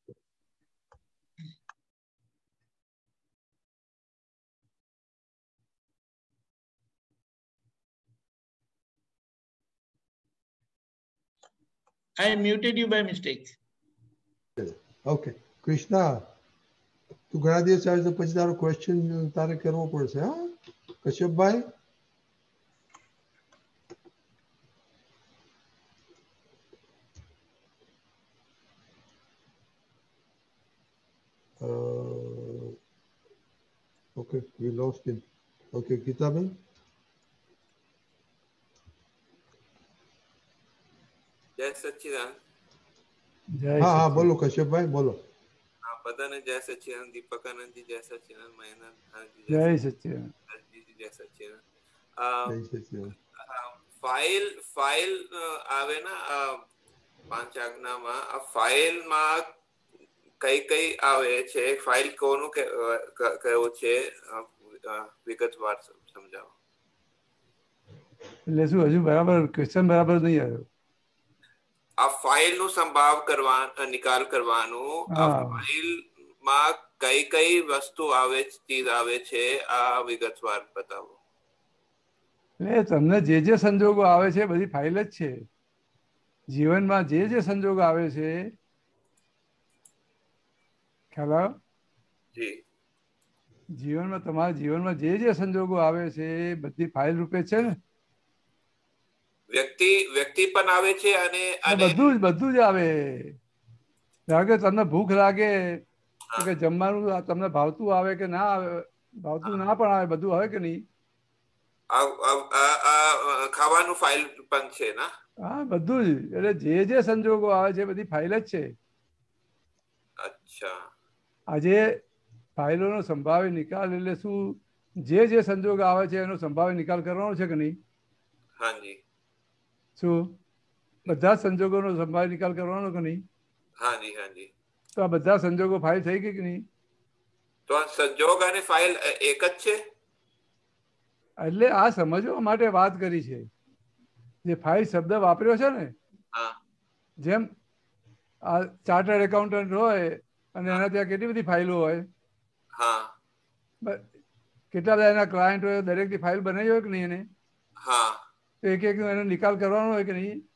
I muted you by mistake. Okay. Krishna, તું ઘણા દિવસ આવે તો પછી તારો ક્વેશ્ચન તારે કરવો પડશે. હા કશ્યપભાઈ okay we lost him. Okay, ગીતાબેન જય સચ્ચિદાનંદ. હા હા બોલો કશ્યપભાઈ બોલો. હા બધાને જય સચ્ચિદાનંદ. દીપકાનંદજી જય સચ્ચિદાનંદ. મહેન્દ્રજી જય સચ્ચિદાનંદ. જય સચ્ચિદાનંદ. ફાઇલ ફાઇલ આવે ને પાંચ આજ્ઞામાં, આ ફાઇલમાં કઈ કઈ આવે છે? ફાઇલ કોનું કયું છે વિગતવાર સમજાવો. એટલે શું હજુ બરાબર ક્વેશ્ચન બરાબર નહીં આવ્યો. આ ફાઇલ નું સંભાવ કરવા નિકાલ કરવાનું, આ ફાઇલ માં કઈ કઈ વસ્તુ આવે ચીજ આવે છે આ વિગતવાર બતાવો. એટલે તમને જે જે સંજોગો આવે છે બધી ફાઇલ જ છે. જીવનમાં જે જે સંજોગો આવે છે ખ્યાલ આવ્યો? જીવનમાં તમારા જીવનમાં જે જે સંજોગો આવે છે એ બધી ફાઇલ રૂપે છે ને. વ્યક્તિ વ્યક્તિ પણ આવે છે અને બધું જ બધું જ આવે. ધારો કે તમને ભૂખ લાગે કે જમવાનું તમને ભાવતું આવે કે ના આવે, ભાવતું ના પણ આવે, બધું આવે કે નહીં? ખાવાનું ફાઇલ પણ છે ને? હા બધું જ. એટલે જે જે સંજોગો આવે છે બધી ફાઇલ જ છે. અચ્છા. આજે ફાઇલોનો સંભાવ્ય નિકાલ એટલે શું? જે જે સંજોગ આવે છે એનો સંભાવ્ય નિકાલ કરવાનો છે કે નહીં? હાજી. શું બધા સંજોગોનો સંભાવ્ય નિકાલ કરવાનો કે નહીં? હાજી હાજી. તો આ બધા સંજોગો ફાઇલ થઈ ગઈ કે નહીં? તો આ સંજોગ અને ફાઇલ એક જ છે? એટલે આ સમજવા માટે વાત કરી છે. જે ફાઇલ શબ્દ વાપર્યો છે ને, જેમ આ ચાર્ટર્ડ એકાઉન્ટન્ટ હોય અને એના ત્યાં કેટલી બધી ફાઇલો હોય, કેટલા બધા એના ક્લાયન્ટ હોય, દરેકની ફાઇલ બનાવી હોય કે નહીં એને? તો એક એક એનો નિકાલ કરવાનો હોય કે નહીં?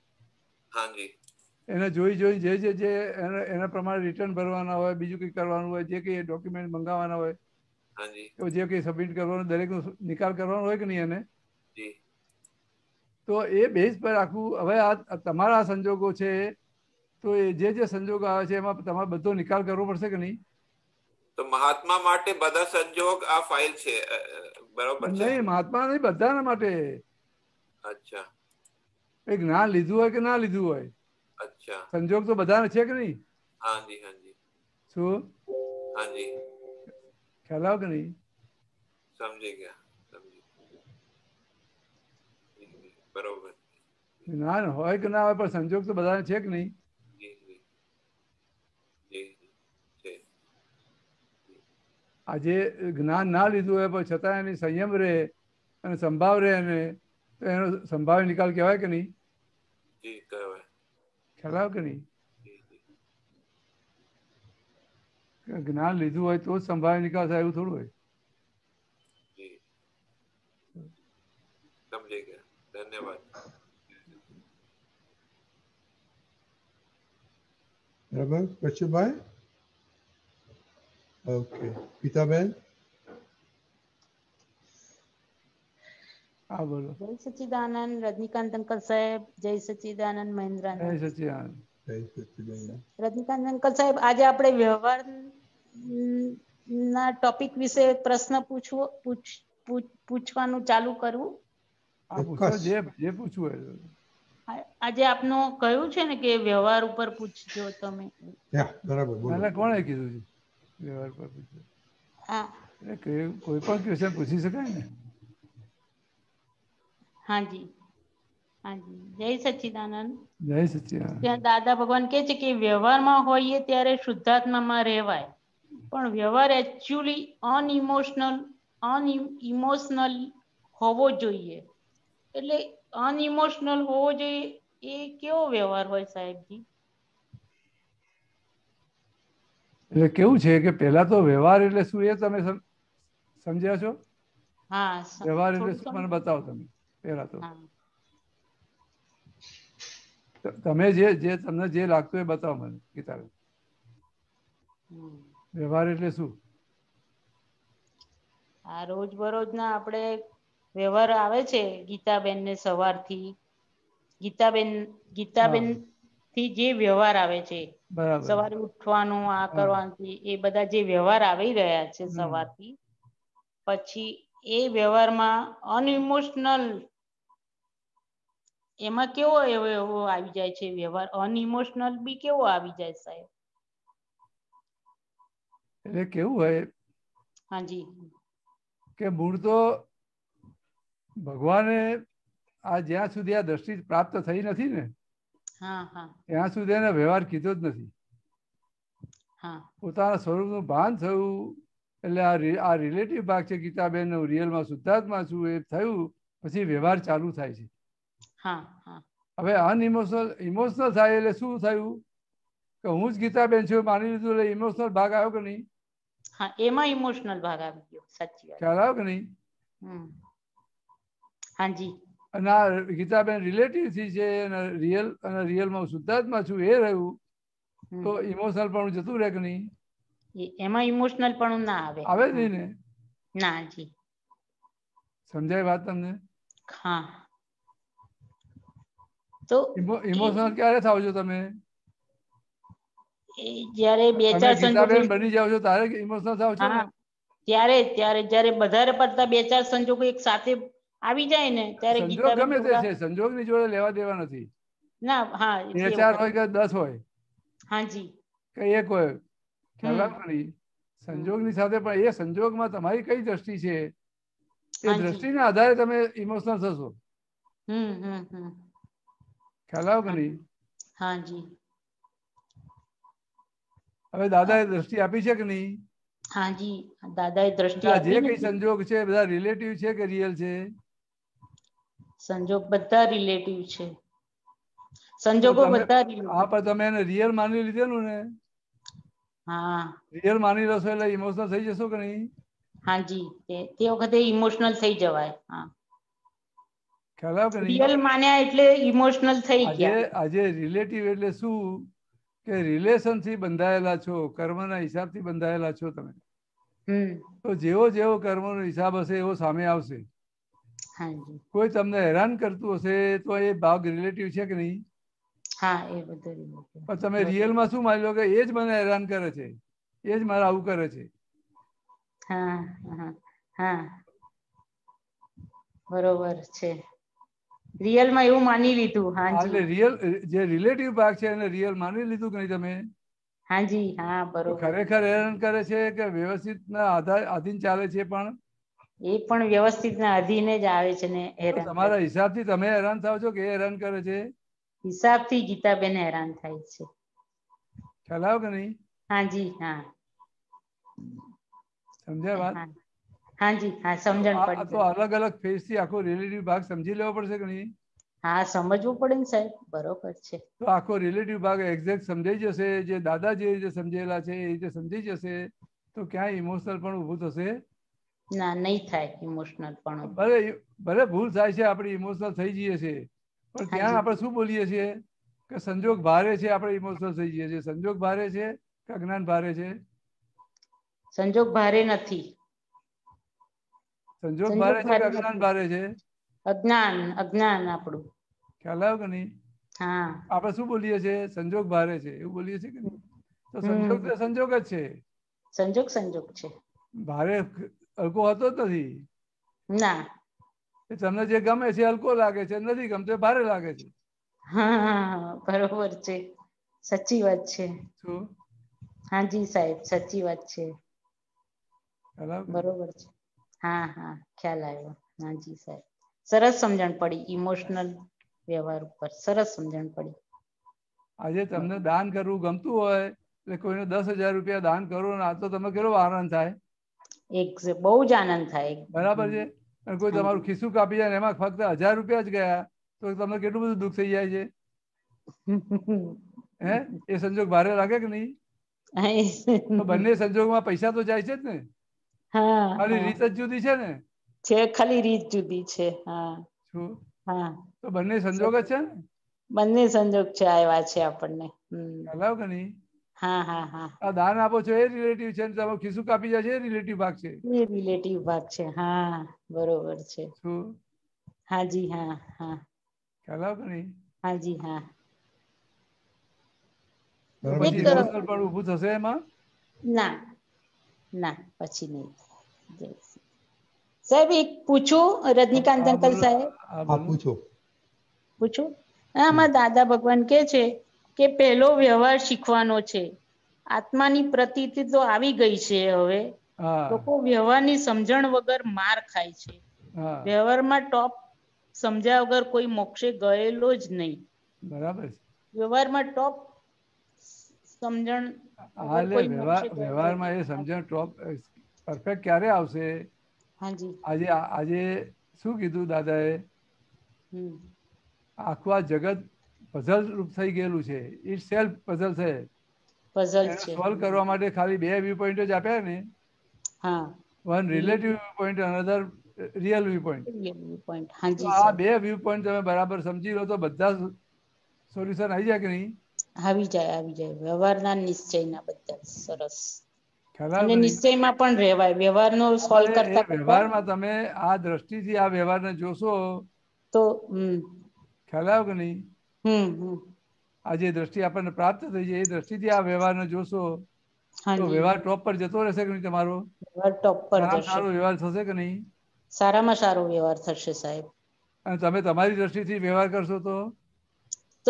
એને જોઈ જોઈ જે જે જે એના પ્રમાણે રિટર્ન ભરવાના હોય, બીજું કંઈ કરવાનું હોય, જે કંઈ ડોક્યુમેન્ટ મંગાવવાના હોય, જે કંઈ સબમિટ કરવાનું, દરેકનો નિકાલ કરવાનો હોય કે નહીં એને? તો એ બેઝ પર આખું. હવે આ તમારા સંજોગો છે તો એ જે જે સંજોગો આવે છે એમાં તમારે બધો નિકાલ કરવો પડશે કે નહીં? તો મહાત્મા માટે બધા સંજોગ આ ફાઇલ છે, બરોબર છે? નહીં, મહાત્મા નહીં, બધાના માટે. અચ્છા. એ જ્ઞાન લીધું હોય કે ના લીધું હોય, અચ્છા, સંજોગ તો બધાને છે કે નહીં? હાજી હાજી. શું? હાજી. ખ્યાલ આવે કે નહીં? સમજી ગયા, સમજી. બરોબર. જ્ઞાન હોય કે ના હોય પણ સંજોગ તો બધાને છે કે નહીં? આજે જ્ઞાન ના લીધું હોય પણ છતાં એની સંયમ રહે અને સંભાવ રહે એને, તો એનો સંભાવ્ય નિકાલ કહેવાય કે નહીં? ખ્યાલ આવે કે નહીં? જ્ઞાન લીધું હોય તો જ સંભાવ્ય નિકાલ થાય એવું થોડું હોય. સમજી ગયા, ધન્યવાદ. બરાબર કશ્યપભાઈ? ઓકે ગીતાબેન. હા બોલો. જય સચ્ચિદાનંદ. રજનીકાંત અંકલ સાહેબ જય સચ્ચિદાનંદ. મહેન્દ્ર જય સચ્ચિદાનંદ. જય સચ્ચિદાનંદ. રજનીકાંત અંકલ સાહેબ, આજે આપણે વ્યવહાર ના ટોપિક વિશે પ્રશ્ન પૂછવો પૂછવાનું ચાલુ કરવું? જે પૂછવું હોય. આજે આપનું કહ્યું છે ને કે વ્યવહાર ઉપર પૂછજો તમે. બરાબર. કોણે કીધું છે વ્યવહાર પર પૂછજો? કોઈ પણ ક્વેશ્ચન પૂછી શકાય ને. હાજી હાજી. જય સચ્ચિદાનંદ. જય સચ્ચિદાનંદ. ત્યાં દાદા ભગવાન કે છે કે વ્યવહારમાં હોઈએ ત્યારે શુદ્ધાત્મામાં રહેવાય, પણ વ્યવહાર એકચ્યુઅલી અનઇમોશનલ અનઇમોશનલ હોવો જોઈએ. એટલે અનઇમોશનલ હોવો જોઈએ એ કેવો વ્યવહાર હોય સાહેબજી? એટલે કેવું છે કે પેલા તો વ્યવહાર એટલે શું એ તમે સમજ્યા છો? હા. વ્યવહાર એટલે શું મને બતાવો તમે પેલા તો. તમે જે જે તમને જે લાગતું એ બતાવો મને કિતાબે. વ્યવહાર એટલે શું? આ રોજ બરોજના આપણે વ્યવહાર આવે છે ગીતાબેન ને સવારથી ગીતાબેન ગીતાબેન થી જે વ્યવહાર આવે છે સવારે ઉઠવાનું આ કરવાનું એ બધા જે વ્યવહાર આવી રહ્યા છે સવારથી પછી એ વ્યવહારમાં અનઇમોશનલ એમાં કેવો એવો એવો આવી જાય છે વ્યવહાર અનઇમોશનલ બી કેવો આવી જાય સાહેબ? એટલે કેવું હોય હાજી કે મૂળ તો ભગવાને આ જ્યાં સુધી આ દ્રષ્ટિ પ્રાપ્ત થઈ નથી ને હા હા ત્યાં સુધી એને વ્યવહાર કીધો જ નથી. હા પોતાના સ્વરૂપનું ભાન થયું એટલે આ આ રિલેટિવ ભાગ છે ગીતાબેન નું રિયલમાં શુદ્ધાત્મા છું એ થયું પછી વ્યવહાર ચાલુ થાય છે. હા હા હવે અનઇમોશનલ ઇમોશનલ થાય એટલે શું થયું કે હું જ ગીતાબેન છું માની લીધું એટલે ઇમોશનલ ભાગ આવ્યો કે નહીં? હા એમાં ઇમોશનલ ભાગ આવી ગયો. સાચી વાત. ખ્યાલ આવ્યો કે નહીં? હમ હાજી. અને આ ગીતાબેન રિલેટિવ થી છે અને રિયલ અને રિયલમાં શુદ્ધાત્મા છું એ રહ્યું તો ઇમોશનલ પણ જતું રહે કે નહીં? એમાં ઇમોશનલ પણ ના આવે. આવે જ નહીં ને? ના જી. સમજાય વાત તમને? હા. તો ઇમોશનલ ક્યારે થાવ છો તમે? જ્યારે બે ચાર સંજોગો બની જાવ છો ત્યારે ઇમોશનલ થાવ છો ને? ત્યારે ત્યારે જ્યારે વધારે પડતા બે ચાર સંજોગો એક સાથે આવી જાય ને ત્યારે સંજોગ ગમે તે છે સંજોગ ની જોડે લેવા દેવા નથી. ના હા બે ચાર હોય કે દસ હોય હાજી કઈ એક હોય ખ્યાલ નહીં સંજોગની સાથે પણ એ સંજોગમાં તમારી કઈ દ્રષ્ટિ છે એ દ્રષ્ટિના આધારે તમે ઇમોશનલ થશો. હમ હમ હમ ખ્યાલ આવ્યો કે નહીં? હાજી. હવે દાદાએ દ્રષ્ટિ આપી છે કે નહીં? હાજી દાદાએ દ્રષ્ટિ આપી. જે કઈ સંજોગ છે બધા રિલેટિવ છે કે રિયલ છે? સંજોગ બધા રિલેટિવ છે. સંજોગો બધા હા પણ તમે એને રિયલ માની લીધેલું ને? હા રિયલ માની લેશો એટલે ઇમોશનલ થઈ જશો કે નહીં? હાજી તે વખતે ઇમોશનલ થઈ જવાય. હા ખ્યાલ આવ્યો કે નહીં? રિયલ માન્યા એટલે ઇમોશનલ થઈ ગયા. આજે રિલેટિવ એટલે શું કે રિલેશન થી બંધાયેલા છો, કર્મના હિસાબથી બંધાયેલા છો તમે. તો જેવો જેવો કર્મનો હિસાબ હશે એવો સામે આવશે. કોઈ તમને હેરાન કરતું હશે તો એ ભાગ રિલેટિવ છે કે નહીં? હા એ બધું. પણ તમે રિયલમાં શું માની લો કે એ જ મને હેરાન કરે છે, એ જ મારે આવું કરે છે. હા હા હા બરોબર છે. રિયલમાં એવું માની લીધું. હાજી રિયલ જે રિલેટિવ ભાગ છે એને રિયલ માની લીધું કે નહીં તમે? હાજી હા બરોબર. ખરેખર હેરાન કરે છે કે વ્યવસ્થિત ના આધાર આધીન ચાલે છે? પણ એ પણ વ્યવસ્થિત ના અધીને જ આવે છે ને. તમારા હિસાબથી તમે હેરાન થાવ છો કે એ હેરાન કરે છે? હિસાબથી ગીતાબેન હેરાન થાય છે. ખ્યાલ આવ્યો કે નહીં? હાજી હા સમજ્યા વાત? હાજી હા સમજણ પડી. તો અલગ અલગ ફેઝ થી આખો રિલેટિવ ભાગ સમજી લેવો પડશે કે નહીં? હા સમજવું પડે ને સાહેબ. બરોબર છે. તો આખો રિલેટિવ ભાગ એક્ઝેક્ટ સમજાઈ જશે. જે દાદા જે રીતે સમજેલા છે એ રીતે સમજી જશે તો ક્યાંય ઇમોશનલ પણ ઊભું થશે ના, નહીં થાય ઇમોશનલ પણ. ભલે ભલે ભૂલ થાય છે, આપણે ઇમોશનલ થઈ જઈએ છીએ, પણ ત્યાં આપણે શું બોલીએ છીએ કે સંજોગ ભારે છે, આપણે ઇમોશનલ થઈ જઈએ છીએ. સંજોગ ભારે છે કે અજ્ઞાન ભારે છે? સંજોગ ભારે નથી. સંજોગ ભારે છે કે અજ્ઞાન ભારે છે? અજ્ઞાન અજ્ઞાન આપણું. ખ્યાલ આવ્યો કે નહીં? હા આપણે શું બોલીએ છીએ? સંજોગ ભારે છે એવું બોલીએ છીએ કે નહીં? તો સંજોગ તો સંજોગ જ છે. સંજોગ સંજોગ છે. ભારે હલકો હોતો જ નથી. ના, તમને જે ગમે છે હલકો લાગે છે, નથી ગમતો ભારે લાગે છે. હા બરોબર છે, સાચી વાત છે. શું? હાજી સાહેબ, સાચી વાત છે. બરોબર છે. હા હા ખ્યાલ આવ્યો. હાજી સાહેબ, સરસ સમજણ પડી. ઇમોશનલ વ્યવહાર ઉપર સરસ સમજણ પડી. આજે તમને દાન કરવું ગમતું હોય એટલે કોઈને દસ હજાર રૂપિયા દાન કરો ને આ તો તમે કેટલો આનંદ થાય. એક બહુ જ આનંદ થાય. બરાબર છે. અને કોઈ તમારું ખિસ્સું કાપી જાય એમાં ફક્ત હજાર રૂપિયા જ ગયા તો તમને કેટલું બધું દુઃખ થઈ જાય છે. હે એ સંજોગ ભારે લાગે કે નહીં? તો બંને સંજોગમાં પૈસા તો જાય છે જ ને. ખાલી રીત જ જુદી છે ને. છે, ખાલી રીત જુદી છે. હા શું? હા તો બંને સંજોગ જ છે ને. બંને સંજોગ છે આવ્યા છે આપણને. ખ્યાલ આવ્યો કે નહીં? હા હા હા આ દાન આપો છો એ રિલેટિવ છે, તમે ખિસ્સું કાપી જાય છે એ રિલેટિવ ભાગ છે. એ રિલેટિવ ભાગ છે. હા બરોબર છે. શું? હાજી હા હા ખ્યાલ આવે કે નહીં? હાજી હા. તો એક પછી ઇમોશનલ પણ ઊભું થશે એમાં? ના ના પછી નહીં. સાહેબ એક પૂછું રજનીકાંત હા અંકલ બોલો. સાહેબ? હા હા બોલો. પૂછો. પૂછું? આમાં દાદા ભગવાન કે છે કે પહેલો વ્યવહાર શીખવાનો છે. આત્માની પ્રતીતિ તો આવી ગઈ છે હવે. હા લોકો વ્યવહારની સમજણ વગર માર ખાય છે. હા વ્યવહારમાં ટોપ સમજ્યા વગર કોઈ મોક્ષે ગયેલો જ નહીં. બરાબર છે. વ્યવહારમાં ટોપ સમજણ હા વગર એટલે કોઈ વ્યવહાર મોક્ષે ગયેલો જ વ્યવહારમાં એ સમજણ ટોપ પરફેક્ટ ક્યારે આવશે? હાજી આજે આજે શું કીધું દાદાએ? હમ આખું આ જગત પઝલ રૂપ થઈ ગયેલું છે. ઇટ સેલ્ફ પઝલ છે. પઝલ એને છે. સોલ્વ કરવા માટે ખાલી બે વ્યૂ પોઈન્ટ જ આપ્યા ને, હા one relative view point, another real view point. Point. તો હાજી આ સાહેબ બે વ્યૂ પોઈન્ટ તમે બરાબર સમજી લો તો બધા સોલ્યુશન આવી જાય કે નહીં? આવી જાય આવી જાય. વ્યવહારના નિશ્ચયના બધા સરસ. ખ્યાલ આવે અને કે નહીં? નિશ્ચયમાં પણ રહેવાય. વ્યવહારનો સોલ્વ અને એ કરતા કરતા વ્યવહારમાં તમે આ દ્રષ્ટિથી આ વ્યવહારને જોશો તો હમ ખ્યાલ આવે કે નહીં? હમ હમ આ જે દ્રષ્ટિ આપણને પ્રાપ્ત થઈ છે એ દ્રષ્ટિથી આ વ્યવહારને જોશો તો હાજી વ્યવહાર ટોપ પર જતો રહેશે કે નહીં તમારો? વ્યવહાર ટોપ પર સારામાં જશે. સારો વ્યવહાર થશે કે નહીં? સારામાં સારો વ્યવહાર થશે સાહેબ. અને તમે તમારી દ્રષ્ટિથી વ્યવહાર કરશો તો તો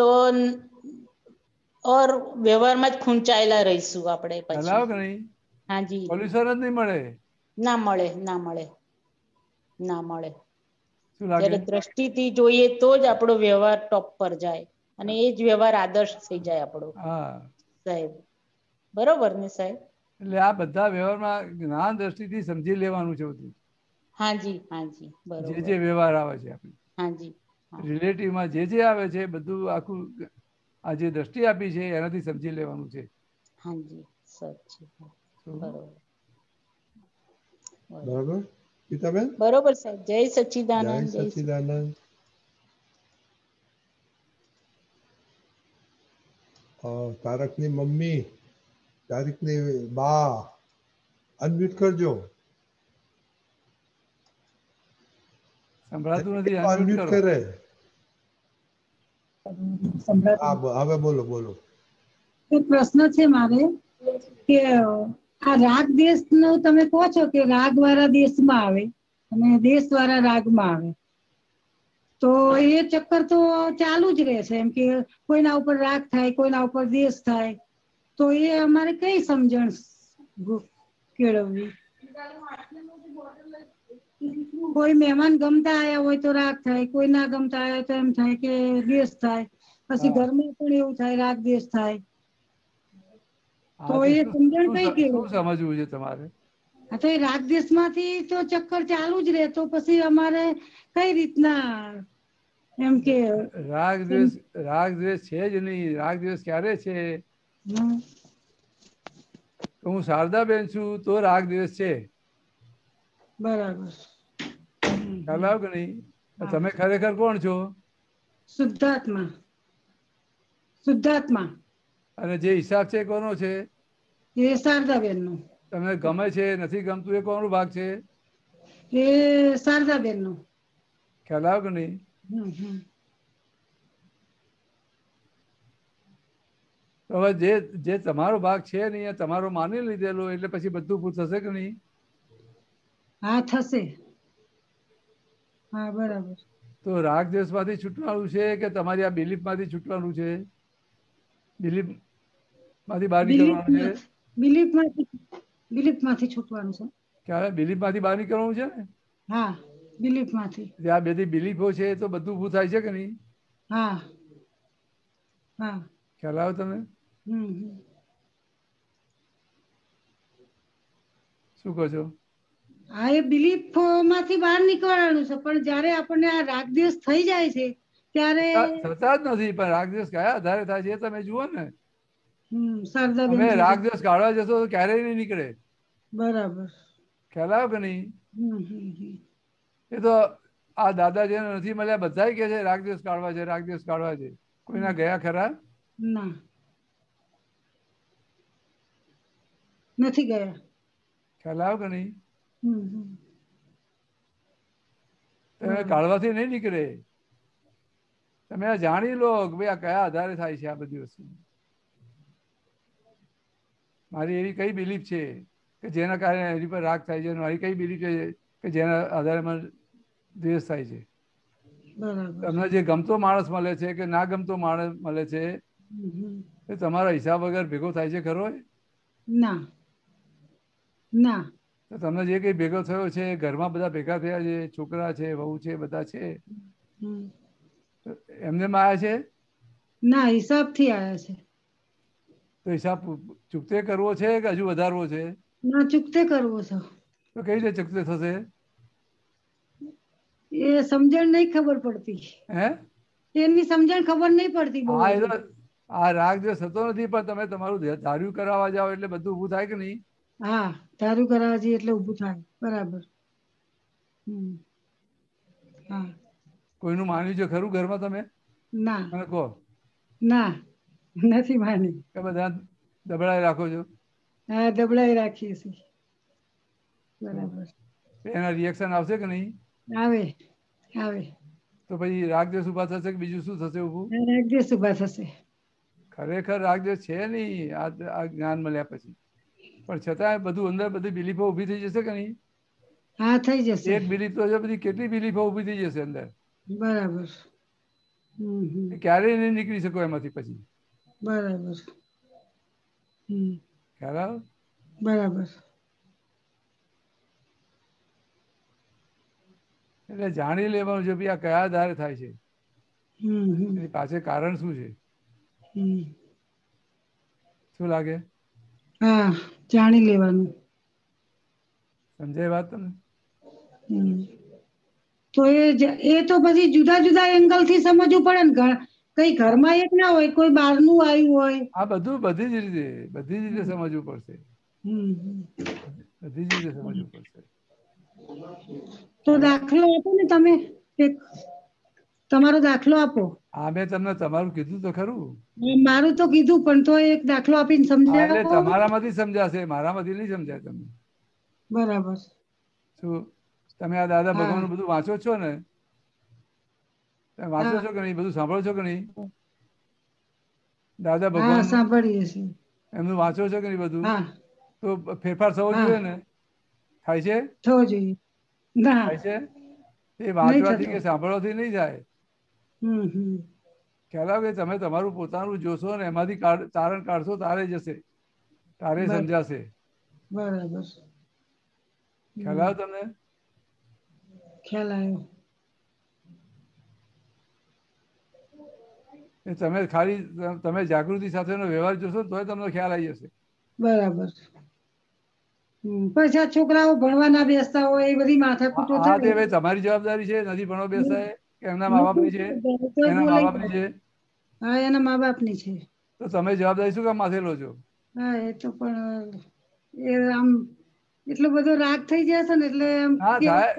ઓર વ્યવહારમાં જ ખૂંચાયેલા રહીશું આપણે ખ્યાલ પછી. આવે કે નહીં? હાજી સોલ્યુશન જ નહીં મળે. ના મળે ના મળે ના મળે. શું લાગે? જ્યારે દ્રષ્ટિથી જોઈએ તો જ આપણો વ્યવહાર ટોપ પર જાય. અને એ જ વ્યવહાર આદર્શ થઈ જાય આપણો. હા સાહેબ બરોબર ને સાહેબ? એટલે આ બધા વ્યવહારમાં જ્ઞાન દ્રષ્ટિથી સમજી લેવાનું છે બધું. હાજી હાજી જે બરોબર. જે વ્યવહાર આવે છે આપણે હાજી હા રિલેટિવમાં જે જે આવે છે બધું આખું આ જે દ્રષ્ટિ આપી છે એનાથી સમજી લેવાનું છે. હાજી સાચી બરોબર. બરાબર ગીતાબેન? બરોબર સાહેબ. જય જય સચ્ચિદાનંદ. જય સચ્ચિદાનંદ. તારકની મમ્મી, તારકની બા અનમ્યુટ કરજો. સંભળાતું નથી. અનમ્યુટ કરો. કરે. હા હવે બોલો બોલો. એક પ્રશ્ન છે મારે કે આ રાગ દેશ નો તમે કહો છો કે રાગ વાળા દેશમાં આવે અને દેશ વાળા રાગમાં આવે, તો એ ચક્કર તો ચાલુ જ રહેશે એમ કે કોઈના ઉપર રાગ થાય, કોઈના ઉપર દેશ થાય, તો એ અમારે કઈ સમજણ કેળવવી? કોઈ મહેમાન ગમતા આયા હોય તો રાગ થાય, કોઈ ના ગમતા આયા તો એમ થાય કે દેશ થાય, પછી ઘરમાં પણ એવું થાય રાગ દેશ થાય, તો એ સમજણ કઈ કેળવવી? શું સમજવું છે તમારે? હા તો એ રાગ દેશ માંથી તો ચક્કર ચાલુ જ રહે, તો પછી અમારે કઈ રીતના એમ કે રાગ દ્વેષ રાગ દ્વેષ છે જ નહીં. રાગ દ્વેષ ક્યારે છે? હું શારદાબેન છું તો રાગ દ્વેષ છે. બરાબર. ખ્યાલ આવે કે નહીં? તમે ખરેખર કોણ છો? શુદ્ધાત્મા. શુદ્ધાત્મા. અને જે હિસાબ છે કોનો છે? એ શારદાબેન નો. તમને ગમે છે નથી ગમતું એ કોનો ભાગ છે? એ શારદાબેન નો. ખ્યાલ આવે કે નહીં? હમ હમ હવે જે જે તમારો ભાગ છે નહીં એ તમારો માની લીધેલો એટલે પછી બધું પૂછ થશે કે નહીં? હા થશે. હા બરાબર. તો રાગ દ્વેષ માંથી છૂટવાનું છે કે તમારી આ બિલીફ માંથી છૂટવાનું છે? બિલીફ માંથી બહાર નીકળવાનું છે? બિલીફ માંથી બિલીફ માંથી છૂટવાનું છે. ક્યારે બિલીફ માંથી બહાર નીકળવાનું છે ને? હા બિલીફ માંથી. આ બધી બિલીફો છે તો બધું ઊભું થાય છે કે નહીં? હા હા. ખ્યાલ આવે તમે? હમ શું કહો છો? હા એ બિલીફ માંથી બહાર નીકળવાનું છે, પણ જયારે આપણને આ રાગ દ્વેષ થઈ જાય છે ત્યારે થતા જ નથી. પણ રાગ દ્વેષ કયા આધારે થાય છે એ તમે જુઓ ને. હમ શારદાબેન તમે રાગ દ્વેષ કાઢવા જશો તો ક્યારેય નહીં નીકળે. બરાબર. ખ્યાલ આવે કે નહીં? હમ હમ એ તો આ દાદાજીને નથી મળ્યા બધા કે છે રાગ દ્વેષ કાઢવા છે, રાગ દ્વેષ કાઢવા છે. કોઈના ગયા ખરા? ના. નથી ગયા. ખ્યાલ આવ્યો કે નહીં? હમ હમ. તમે કાઢવાથી નહીં નીકળે. તમે આ જાણી લો કે ભાઈ આ કયા આધારે થાય છે આ બધી વસ્તુ. મારી એવી કઈ બિલીફ છે કે જેના કારણે એની પર રાગ થાય છે, મારી કઈ બિલીફ છે કે જેના આધારે મને દ્વેષ થાય છે. તમને જે ગમતો માણસ મળે છે કે ના ગમતો માણસ મળે છે એ તમારા હિસાબ વગર ભેગો થાય છે ખરો? ના ના. તો તમને જે કઈ ભેગો થયો છે, ઘરમાં બધા ભેગા થયા છે, છોકરા છે, વહુ છે, બધા છે, એમને આયા છે? ના, હિસાબ થી આયા છે. તો હિસાબ ચૂકતે કરવો છે કે હજુ વધારવો છે? ના, ચૂકતે કરવો છે. તો કઈ રીતે ચૂકતે થશે? એ સમજણ નહીં ખબર પડતી. હે? એની સમજણ ખબર નહીં પડતી. હા, એ તો આ રાગ જે થતો નથી, પણ તમે તમારું ધાર્યું કરાવવા જાઓ એટલે બધું ઊભું થાય કે નહીં? હા, ધાર્યું કરાવવા જઈએ એટલે ઊભું થાય. બરાબર. હા. કોઈનું માન્યું છે ખરું ઘરમાં તમે? ના. મને કહો. ના, નથી માની. કે બધા દબડાઈ રાખો છો? હા, દબડાઈ રાખીએ છીએ. બરાબર. એના રિએક્શન આવશે કે નહીં? આવે આવે. તો પછી રાગદ્વેષ ઉભા થશે કે બીજું શું થશે ઊભું? રાગદ્વેષ ઉભા થશે. ખરેખર રાગદ્વેષ છે નહીં આ જ્ઞાન મળ્યા પછી, પણ છતાં બધું અંદર બધી બિલીફો ઊભી થઈ જશે કે નહીં? હા, થઈ જશે. એક બિલીફ તો છે, બધી કેટલી બિલીફો ઊભી થઈ જશે અંદર. બરાબર. ક્યારેય નહીં નીકળી શકો એમાંથી પછી. બરાબર. ખ્યાલ આવે? બરાબર. એટલે જાણી લેવાનું છે ભાઈ આ કયા આધારે થાય છે, એની પાછળ કારણ શું છે. શું લાગે? હા, જાણી લેવાનું. સમજાય વાત તમને? તો એ એ તો પછી જુદા જુદા એંગલ થી સમજવું પડે ને. કઈ ઘરમાં એક ના હોય, કોઈ બહારનું આવ્યું હોય. આ બધું બધી જ રીતે બધી જ રીતે સમજવું પડશે. બધી જ રીતે સમજવું પડશે. તો દાખલો આપો ને તમે, એક તમારો દાખલો આપો. હા, મેં તમને તમારું કીધું તો ખરું. મારું તો કીધું, પણ તો એક દાખલો આપીને સમજાવો. એટલે તમારામાંથી સમજાશે, મારામાંથી નહીં સમજાય તમને. બરાબર. શું તમે આ દાદા ભગવાનનું બધું વાંચો છો ને? તમે વાંચો છો કે નહીં? બધું સાંભળો છો કે નહીં? દાદા ભગવાન સાંભળીએ છીએ. એમનું વાંચો છો કે નહીં બધું? તો ફેરફાર થવો જોઈએ ને? થાય છે? થવો જોઈએ. થાય છે? એ વાંચવાથી કે સાંભળવાથી નહીં જાય. ખ્યાલ આવે કે તમે તમારું પોતાનું જોશો ને એમાંથી તારણ કાઢશો તારે જશે, તારે સમજાશે. બરાબર. ખ્યાલ આવે તમને? ખ્યાલ આવ્યો. તમે ખાલી તમે જાગૃતિ સાથેનો વ્યવહાર જોશો તો તમને ખ્યાલ આવી જશે. બરાબર. પછી આ છોકરાઓ ભણવા ના બેસતા હોય એ બધી માથાકૂટો થાય. હા, તમારી જવાબદારી છે. નથી ભણવા બેસતા કે એમના મા બાપની છે? એના મા બાપની છે. હા, એના મા બાપની છે. તો તમે જવાબદારી શું કામ માથે લો છો? હા, એ તો પણ એ આમ એટલો બધો રાગ થઈ જશે ને એટલે હા થાય.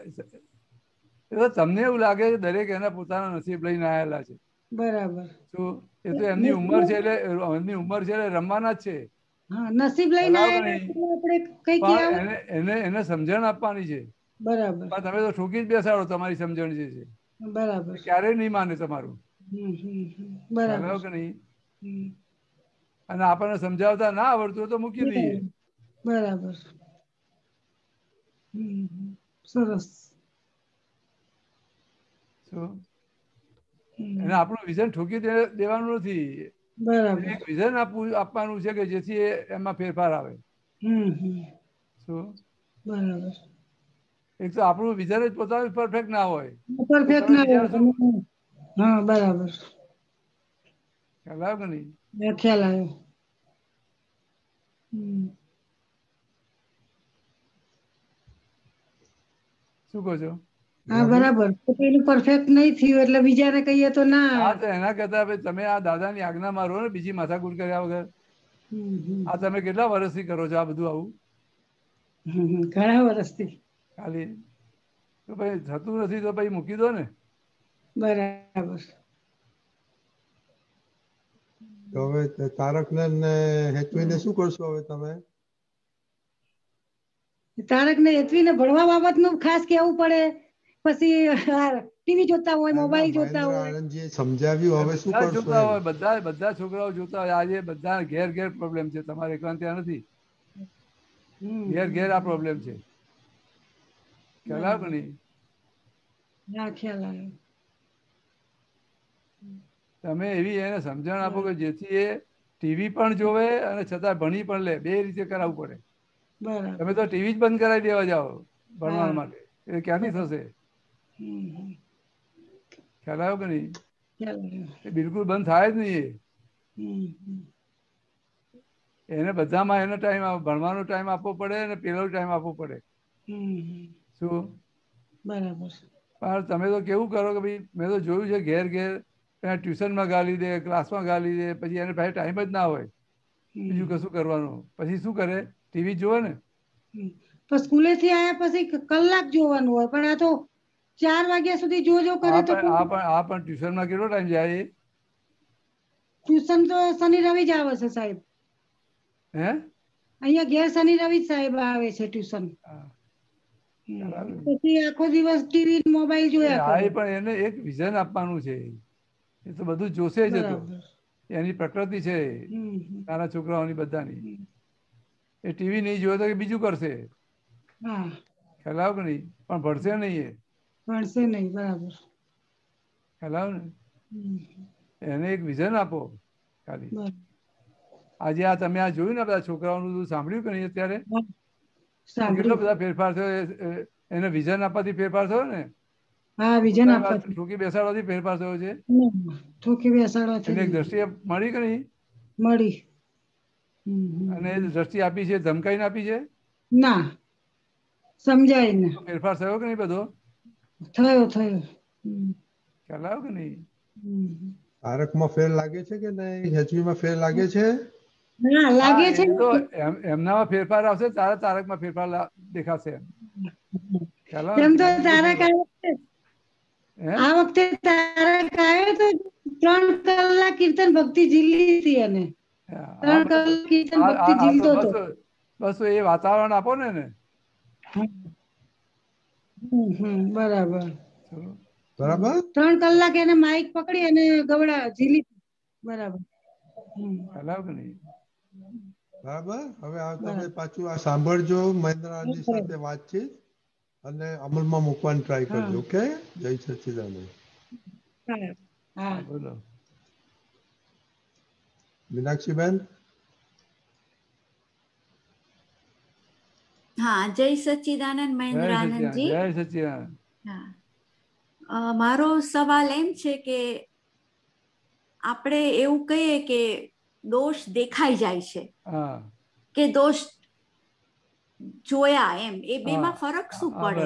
તમને એવું લાગે છે દરેક એના પોતાના નસીબ લઈને આવેલા છે. બરાબર. શું એ તો એમની ઉંમર છે એટલે એમની ઉંમર છે એટલે રમવાના જ છે. નસીબ લઈને આપણે કઈ એને એને સમજણ આપવાની છે. બરાબર. પણ તમે તો ઠોકી જ બેસાડો તમારી સમજણ જે છે. બરાબર. ક્યારેય નહીં માને તમારું. બરાબર કે નહીં? અને આપણને સમજાવતા ના આવડતું તો મૂકી દઈએ. બરાબર. સરસ. શું એને આપણું વિઝન ઠોકી દેવાનું નથી. બરાબર. એક વિઝન આપવું આપવાનું છે કે જેથી એમાં ફેરફાર આવે. શું? બરાબર. એક તો આપણું વિઝન જ પોતાનું પરફેક્ટ ના હોય. પરફેક્ટ ના હોય. હા, બરાબર. ખ્યાલ આવ્યો કે નહીં? ખ્યાલ આવ્યો. શું કહો છો? હા, બરાબર. પેલું પરફેક્ટ નહીં થયું એટલે બીજાને કહીએ તો ના. હા, તો એના કરતા તમે આ દાદાની આજ્ઞામાં રહો ને, બીજી માથાકૂટ કર્યા વગર. આ તમે કેટલા વર્ષથી કરો છો આ બધું આવું? ઘણા વર્ષથી. ખાલી તો ભાઈ થતું નથી તો ભાઈ મૂકી દો ને. બરાબર. તો હવે તારકને હેતવીને શું કરશો હવે તમે? તારક ને હેતવી ને ભણવા બાબતનું ખાસ કેવું પડે, પછી ટીવી જોતા હોય, મોબાઈલ જોતા હોય. આનંદજીએ સમજાવ્યું, હવે શું બધા કરશો જોતા એમ? હોય, બધા બધા છોકરાઓ જોતા હોય. આજે બધા ઘેર ઘેર પ્રોબ્લેમ છે, તમારે એકલા ત્યાં નથી. ઘેર ઘેર આ પ્રોબ્લેમ છે. ખ્યાલ આવે કે નહીં? ના, ખ્યાલ આવે. તમે એવી એને સમજણ આપો કે જેથી એ ટીવી પણ જોવે અને છતાં ભણી પણ લે. બે રીતે કરાવવું પડે. બરાબર. તમે તો ટીવી જ બંધ કરાવી દેવા જાઓ ભણવા માટે, એ ક્યાંથી થશે? ખ્યાલ આવ્યો કે નહીં? એ બિલકુલ બંધ થાય જ નહીં. એને બધામાં એનો ટાઈમ ભણવાનો ટાઈમ આપવો પડે અને પેલો ટાઈમ આપવો પડે. શું? બરાબર. પણ તમે તો કેવું કરો કે ભાઈ, મેં તો જોયું છે ઘેર ઘેર ટ્યુશનમાં ગાલી દે, ક્લાસમાં ગાલી દે, પછી એને પાસે ટાઈમ જ ના હોય બીજું કશું કરવાનું. પછી શું કરે? ટીવી જોવે ને. તો સ્કૂલે થી આયા પછી કલાક જોવાનું હોય, પણ આ તો ચાર વાગ્યા સુધી જોજો કરે તો. આ પણ આ પણ ટ્યુશનમાં કેટલો ટાઈમ જાય? ટ્યુશન તો શનિ રવિ જ આવે છે સાહેબ. હે? અહીંયા ઘેર શનિ રવિ જ સાહેબ આવે છે ટ્યુશન. પછી આખો દિવસ ટીવી મોબાઈલ જોયા કરે. પણ એને એક વિઝન આપવાનું છે. એ તો બધું જોશે જ. તો એની પ્રકૃતિ છે નાના છોકરાઓની બધાની. એ ટીવી નહીં જોવે તો બીજું કરશે. ખ્યાલ આવે કે નહીં? પણ ભણશે નહીં. એ ભણશે નહીં. બરાબર. ખ્યાલ આવે ને? એને એક વિઝન આપો ખાલી. આજે આ તમે આ જોયું ને બધા છોકરાઓનું સાંભળ્યું કે નહીં? અત્યારે કેટલો બધા ફેરફાર થયો. એને વિઝન આપવાથી ફેરફાર થયો ને. હા, વિઝન આપવાથી. ઠોકી બેસાડવાથી ફેરફાર થયો છે. ઠોકી બેસાડવાથી એક દ્રષ્ટિ મળી કે નહીં? મળી. અને દ્રષ્ટિ આપી છે, ધમકાઈને આપી છે? ના, સમજાય ને. ફેરફાર થયો કે નહીં બધો? થયો થયો. ખ્યાલ આવ્યો કે નહીં? તારકમાં ફેર લાગે છે કે નહીં? હેચવીમાં ફેર લાગે છે? ના, લાગે છે. તો એમનામાં ફેરફાર આવશે, તારા તારકમાં ફેરફાર દેખાશે. એમ તો તારક આ વખતે તારક આવ્યો તો ત્રણ કલાક કીર્તન ભક્તિ ઝીલી હતી. અને ત્રણ કલાક કીર્તન ભક્તિ ઝીલતો હતો. બસ એ વાતાવરણ આપો ને એને. બરાબર બરાબર. ત્રણ કલાક એને માઇક પકડી અને ગવડા ઝીલી. બરાબર. બરાબર. હવે તમે પાછું આ સાંભળજો મહેન્દ્રજી સાથે વાતચીત અને અમલમાં મૂકવાની ટ્રાય કરજો. ઓકે? જય સચ્ચિદાનંદ. હા, બોલો. મીનાક્ષીબેન. હા, જય સચ્ચિદાનંદ મહેન્દ્રાનંદજી. જય સચ્ચિદાનંદ. હા, મારો સવાલ એમ છે કે આપણે એવું કહીએ કે દોષ દેખાઈ જાય છે કે દોષ જોયા, એમ એ બેમાં ફરક શું પડે?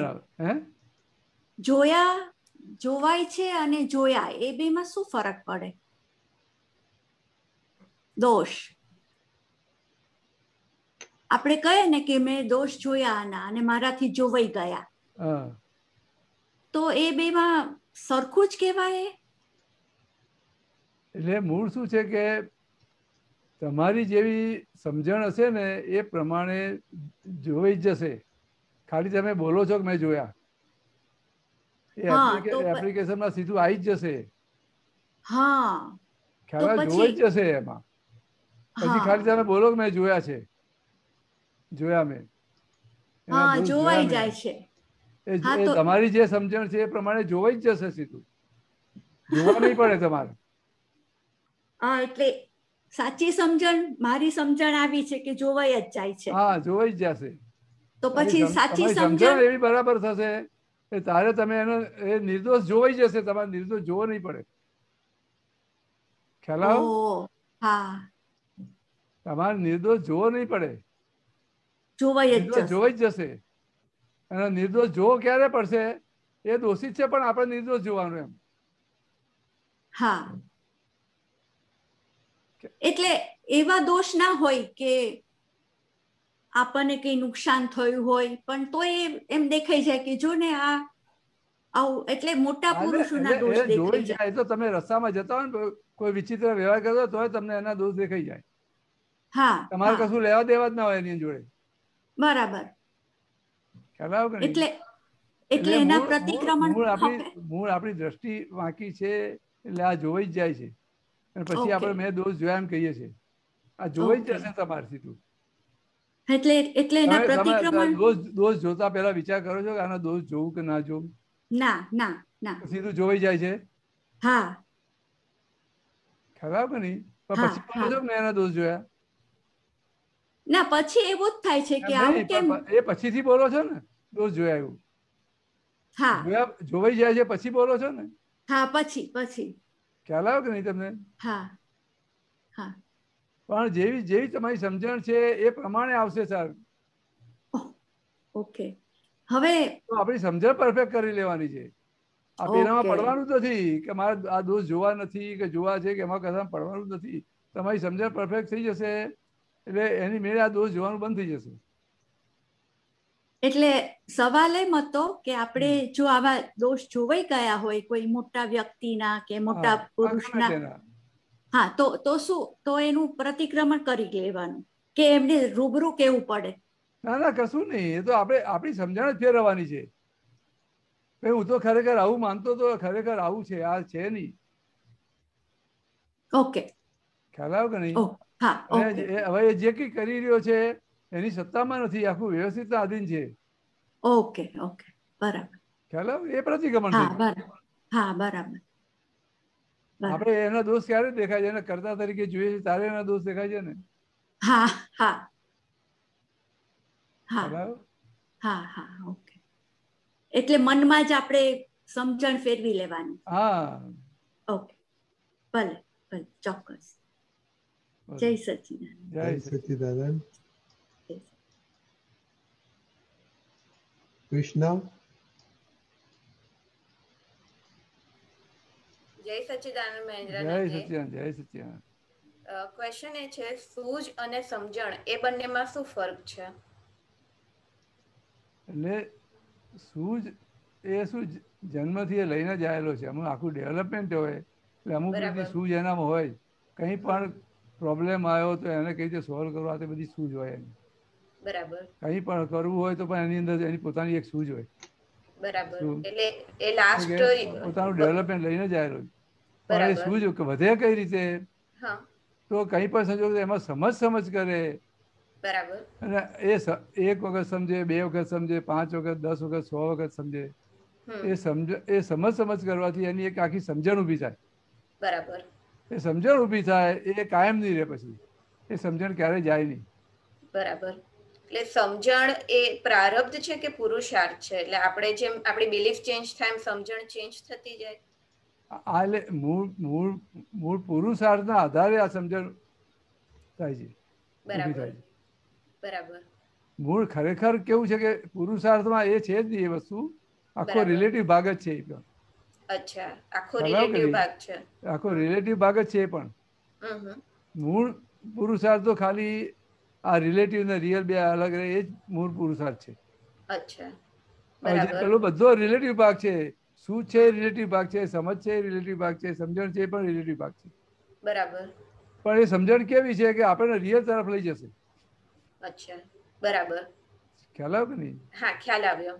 જોયા જોવાય છે અને જોયા એ બેમાં શું ફરક પડે? દોષ આપણે કહીએ ને કે મેં દોષ જોયા અને મારાથી જોવાઈ ગયા, તો એ બેમાં સરખું જ કહેવાય? એટલે મૂળ શું છે કે તમારી જેવી સમજણ હશે ને એ પ્રમાણે જોઈ જ જશે. ખાલી તમે બોલો છો કે મેં જોયા, એ એપ્લિકેશનમાં સીધું આવી જ જશે. હા, ખ્યાલ જોઈ જ જશે એમાં. પછી ખાલી તમે બોલો કે મેં જોયા છે, જોયા મેં, જોવાઈ જાય છે. એ તમારી જે સમજણ છે એ પ્રમાણે જોવાઈ જ જશે સીધું. જોવા નહીં પડે તમારે. હા, એટલે સાચી સમજણ, મારી સમજણ આવી છે કે જોવાઈ જ જાય છે. હા, જોવાઈ જ જશે. તો પછી સાચી સમજણ એવી બરાબર થશે કે તારે તમે એનો એ નિર્દોષ જોવાઈ જશે. તમારે નિર્દોષ જોવો નહીં પડે. ખ્યાલ આવ્યો? હા, તમારે નિર્દોષ જોવો નહીં પડે. જોવાઈ જ જોવાઈ જ જશે. અને નિર્દોષ જોવો ક્યારે પડશે? એ દોષિત છે પણ આપણે નિર્દોષ જોવાનું એમ. હા, એટલે એવા દોષ ના હોય કે આપણને કઈ નુકસાન થયું હોય પણ તો એમ દેખાઈ જાય કે જો ને આ આવું, એટલે મોટા પુરુષોના દોષ દેખાઈ જાય. તો તમે રસ્તામાં જતા હોય ને કોઈ વિચિત્ર વ્યવહાર કરતો તોય તમને એના દોષ દેખાઈ જાય. હા, તમારે કશું લેવા દેવા જ ના હોય એની જોડે. બરાબર. ખ્યાલ આવ્યો કે નહીં? એટલે એટલે એના મૂળ- પ્રતિક્રમણ મૂળ આપણી હવે- મૂળ આપણી દ્રષ્ટિ વાંકી છે એટલે આ જોવાઈ જ જાય છે અને પછી Okay. આપણે મેં દોષ જોયા એમ કહીએ છીએ. આ જોવાઈ જ Okay. જશે તમારથી તું. એટલે એટલે એના તમે- તમે પ્રતિક્રમણ દોષ દોષ જોતા પહેલા વિચાર કરો છો કે આનો દોષ જોવું કે ના જોવું? ના ના ના સીધું જોવાઈ જાય છે. હા ખ્યાલ આવ્યો કે નહીં? પણ હા, પછી બોલો છો કે મેં એના દોષ જોયા? ના પછી એવું જ થાય છે કે એમ આવું નહીં, કેમ પણ એ પછીથી બોલો છો ને દોષ જોયા એવું? હા જોયા જોવાઈ જાય છે પછી બોલો છો ને? હા પછી પછી ખ્યાલ આવ્યો કે નહીં તમને? હા હા પણ જેવી જેવી તમારી સમજણ છે એ પ્રમાણે આવશે સર. ઓકે હવે તો આપણી સમજણ પરફેક્ટ કરી લેવાની છે. આ પેલામાં Okay. પડવાનું જ નથી કે મારે આ દોષ જોવા નથી કે જોવા છે કે એમાં કદાચ પડવાનું જ નથી. તમારી સમજણ પરફેક્ટ થઈ જશે એટલે એની મેળે આ દોષ જોવાનું બંધ થઈ જશે. એટલે સવાલ એમ હતો કે આપણે જો આવા દોષ જોવાઈ ગયા હોય કોઈ મોટા વ્યક્તિના કે મોટા હા, પુરુષના ગમે તેના. હા તો તો શું તો એનું પ્રતિક્રમણ કરી લેવાનું કે એમને રૂબરૂ કેવું પડે? ના ના કશું નહીં. એ તો આપણે આપણી સમજણ જ ફેરવવાની છે. ભાઈ હું તો ખરેખર આવું માનતો તો ખરેખર આવું છે આ છે નહીં. ઓકે ખ્યાલ આવ્યો કે નહીં? ઓ હા અને ઓકે એ- હવે એ જે કંઈ કરી રહ્યો છે એની સત્તામાં નથી, આખું વ્યવસ્થિત આધીન છે. ઓકે ઓકે બરાબર ખ્યાલ આવ્યો? એ પ્રતિક્રમણ હા થઈ ગયું. બરાબર હા બરાબર બરાબર આપણે એના દોષ ક્યારે દેખાય છે? એને કરતા તરીકે જોઈએ છે તારે એના દોષ દેખાય છે ને? હા હા હા ખ્યાલ આવ્યો? હા હા ઓકે એટલે મનમાં જ આપણે સમજણ ફેરવી લેવાની. હા ઓકે ભલે ભલે ચોક્કસ. જય સચિદાનંદ. જય જય સચ્ચિદાનંદ. કૃષ્ણ. જય સચ્ચિદાનંદ જય મહેન્દ્રનાથજી. સચિદાનંદ જય સચિદાનંદ. ક્વેશ્ચન એ છે સૂઝ અને સમજણ એ બંનેમાં શું ફરક છે? એટલે સૂઝ એ શું જ- જન્મથી એ લઈને જ આવેલો છે. અમુક આખું ડેવલપમેન્ટ હોય એટલે અમુક બરાબર. બધી સૂઝ એનામાં હોય. કંઈ પણ પ્રોબ્લેમ આવ્યો તો એને કઈ રીતે સોલ્વ કરવા તે બધી સૂઝ હોય એની. બરાબર કંઈ પણ કરવું હોય તો પણ એની અંદર એની પોતાની એક સૂઝ હોય. બરાબર શું? એટલે એ લાસ્ટ કે પોતાનું ડેવલપમેન્ટ લઈને જ આવેલો છે. પણ એ બરાબર. સૂઝ વધે કઈ રીતે? હા તો કંઈ પણ સંજોગ એમાં સમજ સમજ કરે બરાબર અને એ સ- એક વખત સમજે, બે વખત સમજે, પાંચ વખત, દસ વખત, સો વખત સમજે. હમ એ સમજ એ સમજ સમજ કરવાથી એની એક આખી સમજણ ઊભી થાય. બરાબર એ સમજણ ઊભી થાય એ કાયમ નહીં રહે. પછી એ સમજણ ક્યારેય જાય નહીં. બરાબર એટલે સમજણ એ પ્રારબ્ધ છે કે પુરુષાર્થ છે? એટલે આપણે જેમ આપણી બિલીફ ચેન્જ થાય એમ સમજણ ચેન્જ થતી જાય? આ એટલે મૂળ મૂળ મૂળ પુરુષાર્થના આધારે આ સમજણ થાય છે, ઊભી બરાબર થાય છે. બરાબર મૂળ ખરેખર કેવું છે કે પુરુષાર્થમાં એ છે જ નહીં એ વસ્તુ, આખો બરાબર. રિલેટિવ ભાગ જ છે એ પણ. અચ્છા આખો ખ્યાલ આવ્યો કે રિલેટિવ નહીં? ભાગ છે. આખો રિલેટિવ ભાગ જ છે એ પણ. હમ હમ મૂળ પુરુષાર્થ તો ખાલી આ રિલેટિવ ને રિયલ બે અલગ રહે એ જ મૂળ પુરુષાર્થ છે. અચ્છા હવે જે બરાબર પેલો બધો રિલેટિવ ભાગ છે, શું છે રિલેટિવ ભાગ છે, સમજ છે રિલેટિવ ભાગ છે, સમજણ છે એ પણ રિલેટિવ ભાગ છે. બરાબર પણ એ સમજણ કેવી છે કે આપણને રિયલ તરફ લઈ જશે. અચ્છા બરાબર ખ્યાલ આવ્યો કે નહીં? હા ખ્યાલ આવ્યો.